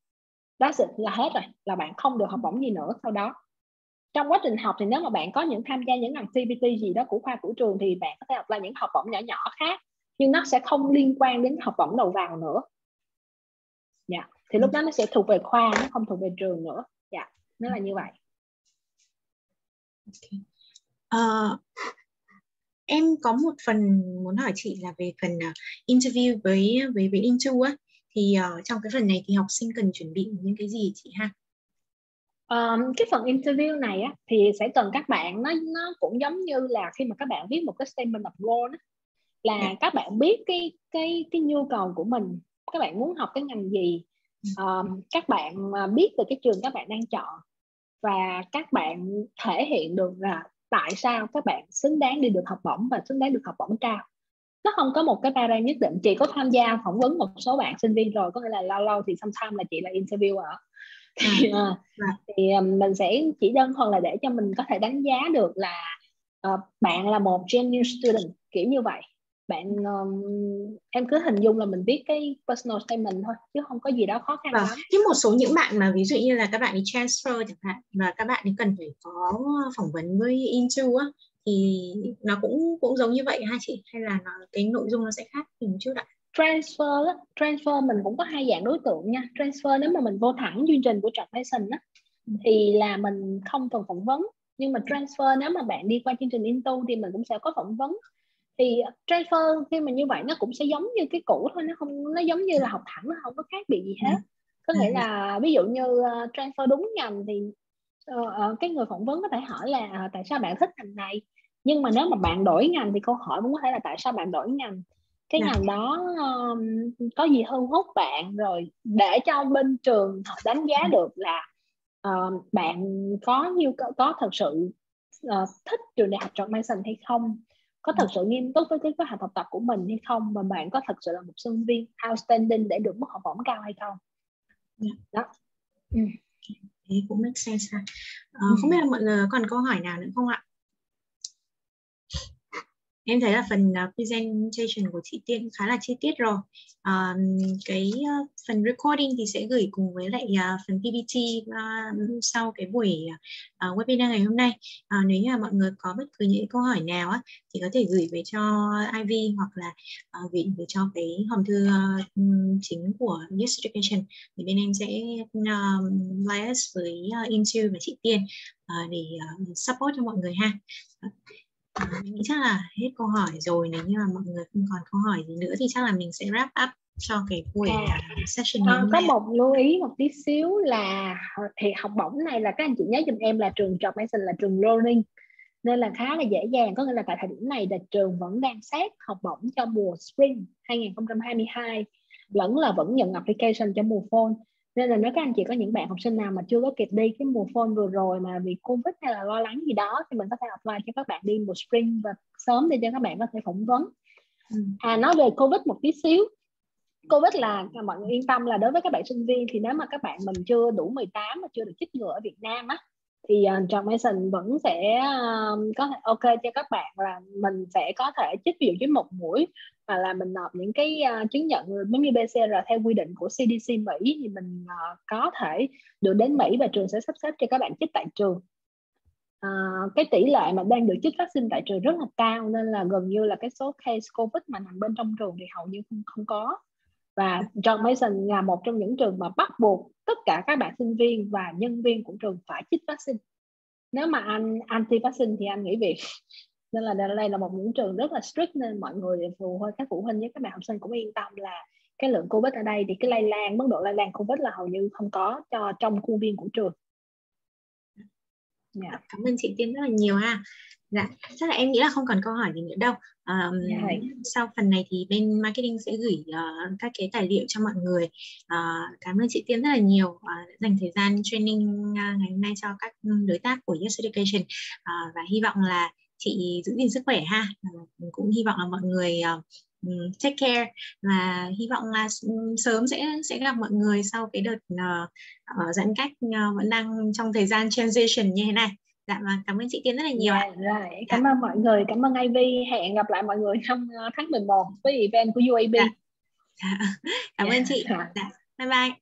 Đó là hết rồi, là bạn không được học bổng gì nữa sau đó. Trong quá trình học thì nếu mà bạn có những tham gia những activity gì đó của khoa của trường thì bạn có thể apply những học bổng nhỏ nhỏ khác, nhưng nó sẽ không liên quan đến học bổng đầu vào nữa. Dạ, yeah. Thì lúc đó nó sẽ thuộc về khoa, nó không thuộc về trường nữa. Dạ, yeah. Nó là như vậy. Okay. Uh, em có một phần muốn hỏi chị là về phần uh, interview với với với Intu á, thì uh, trong cái phần này thì học sinh cần chuẩn bị những cái gì chị ha? Um, cái phần interview này á, thì sẽ cần các bạn, nó nó cũng giống như là khi mà các bạn viết một cái statement of goal đó, là yeah. các bạn biết cái cái cái nhu cầu của mình, các bạn muốn học cái ngành gì, um, các bạn biết về cái trường các bạn đang chọn, và các bạn thể hiện được là tại sao các bạn xứng đáng đi được học bổng và xứng đáng được học bổng cao. nó không có một cái para nhất định. Chị có tham gia phỏng vấn một số bạn sinh viên rồi, có nghĩa là lâu lâu thì sometimes là chị là interviewer thì, À, à, vâng. thì um, mình sẽ chỉ đơn thuần là để cho mình có thể đánh giá được là uh, bạn là một genuine student kiểu như vậy. Bạn um, em cứ hình dung là mình viết cái personal statement thôi chứ không có gì đó khó khăn Vâng. lắm. Thế một số những bạn mà ví dụ như là các bạn đi transfer chẳng hạn và các bạn ấy cần phải có phỏng vấn với Into á, thì nó cũng cũng giống như vậy hả chị, hay là nó cái nội dung nó sẽ khác một chút ạ? Transfer á, transfer mình cũng có hai dạng đối tượng nha. Transfer nếu mà mình vô thẳng chương trình của Trọn Mason á thì là mình không cần phỏng vấn, nhưng mà transfer nếu mà bạn đi qua chương trình Into thì mình cũng sẽ có phỏng vấn. Thì transfer khi mà như vậy nó cũng sẽ giống như cái cũ thôi, nó không, nó giống như là học thẳng, nó không có khác biệt gì hết. Có nghĩa là ví dụ như uh, transfer đúng ngành thì uh, uh, cái người phỏng vấn có thể hỏi là uh, tại sao bạn thích ngành này, nhưng mà nếu mà bạn đổi ngành thì câu hỏi cũng có thể là tại sao bạn đổi ngành, cái Dạ. ngành đó um, có gì thu hút bạn, rồi để cho bên trường họ đánh giá được là uh, bạn có như có, có thật sự uh, thích trường đại học Trọn Mason hay không, có thật sự nghiêm túc với cái kế hoạch học tập của mình hay không, và bạn có thật sự là một sinh viên outstanding để được mức học bổng cao hay không. Yeah. Đó. Ừ. Thế cũng make sense ha. À, không biết là mọi người còn câu hỏi nào nữa không ạ? Em thấy là phần uh, presentation của chị Tiên khá là chi tiết rồi. Uh, cái uh, phần recording thì sẽ gửi cùng với lại uh, phần pê pê tê uh, sau cái buổi uh, webinar ngày hôm nay. Uh, nếu như là mọi người có bất cứ những câu hỏi nào á, thì có thể gửi về cho Ivy hoặc là uh, gửi về cho cái hòm thư uh, chính của Yes Education. Thì bên em sẽ uh, liaise với uh, Into và chị Tiên uh, để uh, support cho mọi người ha. À, mình nghĩ chắc là hết câu hỏi rồi. Nếu như mà mọi người không còn câu hỏi gì nữa thì chắc là mình sẽ wrap up cho cái buổi À, session ngày à, hôm có nay. một lưu ý một tí xíu là thì học bổng này là các anh chị nhớ giùm em là trường Trọn Mason là trường learning nên là khá là dễ dàng, có nghĩa là tại thời điểm này là trường vẫn đang xét học bổng cho mùa spring hai không hai hai lẫn là vẫn nhận application cho mùa fall. Nên là nếu các anh chị có những bạn học sinh nào mà chưa có kịp đi cái mùa fall vừa rồi mà vì Covid hay là lo lắng gì đó thì mình có thể apply cho các bạn đi mùa spring và sớm để cho các bạn có thể phỏng vấn. À, nói về Covid một tí xíu. Covid là mọi người yên tâm là đối với các bạn sinh viên thì nếu mà các bạn mình chưa đủ mười tám mà chưa được chích ngừa ở Việt Nam á thì uh, Trọn Mason vẫn sẽ uh, có thể ok cho các bạn là mình sẽ có thể chích ví dụ như một mũi, hoặc là mình nộp những cái uh, chứng nhận giống như bê xê rờ theo quy định của xê đê xê Mỹ thì mình uh, có thể được đến Mỹ và trường sẽ sắp xếp cho các bạn chích tại trường. Uh, cái tỷ lệ mà đang được chích vaccine tại trường rất là cao nên là gần như là cái số case Covid mà nằm bên trong trường thì hầu như không, không có. Và Trọn Mason là một trong những trường mà bắt buộc tất cả các bạn sinh viên và nhân viên của trường phải chích vaccine. Nếu mà anh anti vaccine thì anh nghỉ việc. Nên là đây là một những trường rất là strict nên mọi người phụ huynh các phụ huynh với các bạn học sinh cũng yên tâm là cái lượng Covid ở đây thì cái lây lan mức độ lây lan Covid là hầu như không có cho trong khuôn viên của trường. Yeah. Cảm ơn chị Tiên rất là nhiều ha. Dạ, chắc là em nghĩ là không còn câu hỏi gì nữa đâu. Um, yeah. Sau phần này thì bên marketing sẽ gửi uh, các cái tài liệu cho mọi người. Uh, cảm ơn chị Tiên rất là nhiều uh, đã dành thời gian training uh, ngày hôm nay cho các đối tác của Yes Education. Uh, và hy vọng là chị giữ gìn sức khỏe ha. Uh, cũng hy vọng là mọi người uh, take care và hy vọng là sớm sẽ sẽ gặp mọi người sau cái đợt uh, uh, giãn cách uh, vẫn đang trong thời gian transition như thế này. Dạ và cảm ơn chị Tiên rất là nhiều yeah, ạ. Rồi. Cảm dạ. ơn mọi người, cảm ơn Ivy. Hẹn gặp lại mọi người trong tháng mười một với event của u a bê. Dạ. Dạ. Cảm yeah. ơn chị. Dạ. Bye bye.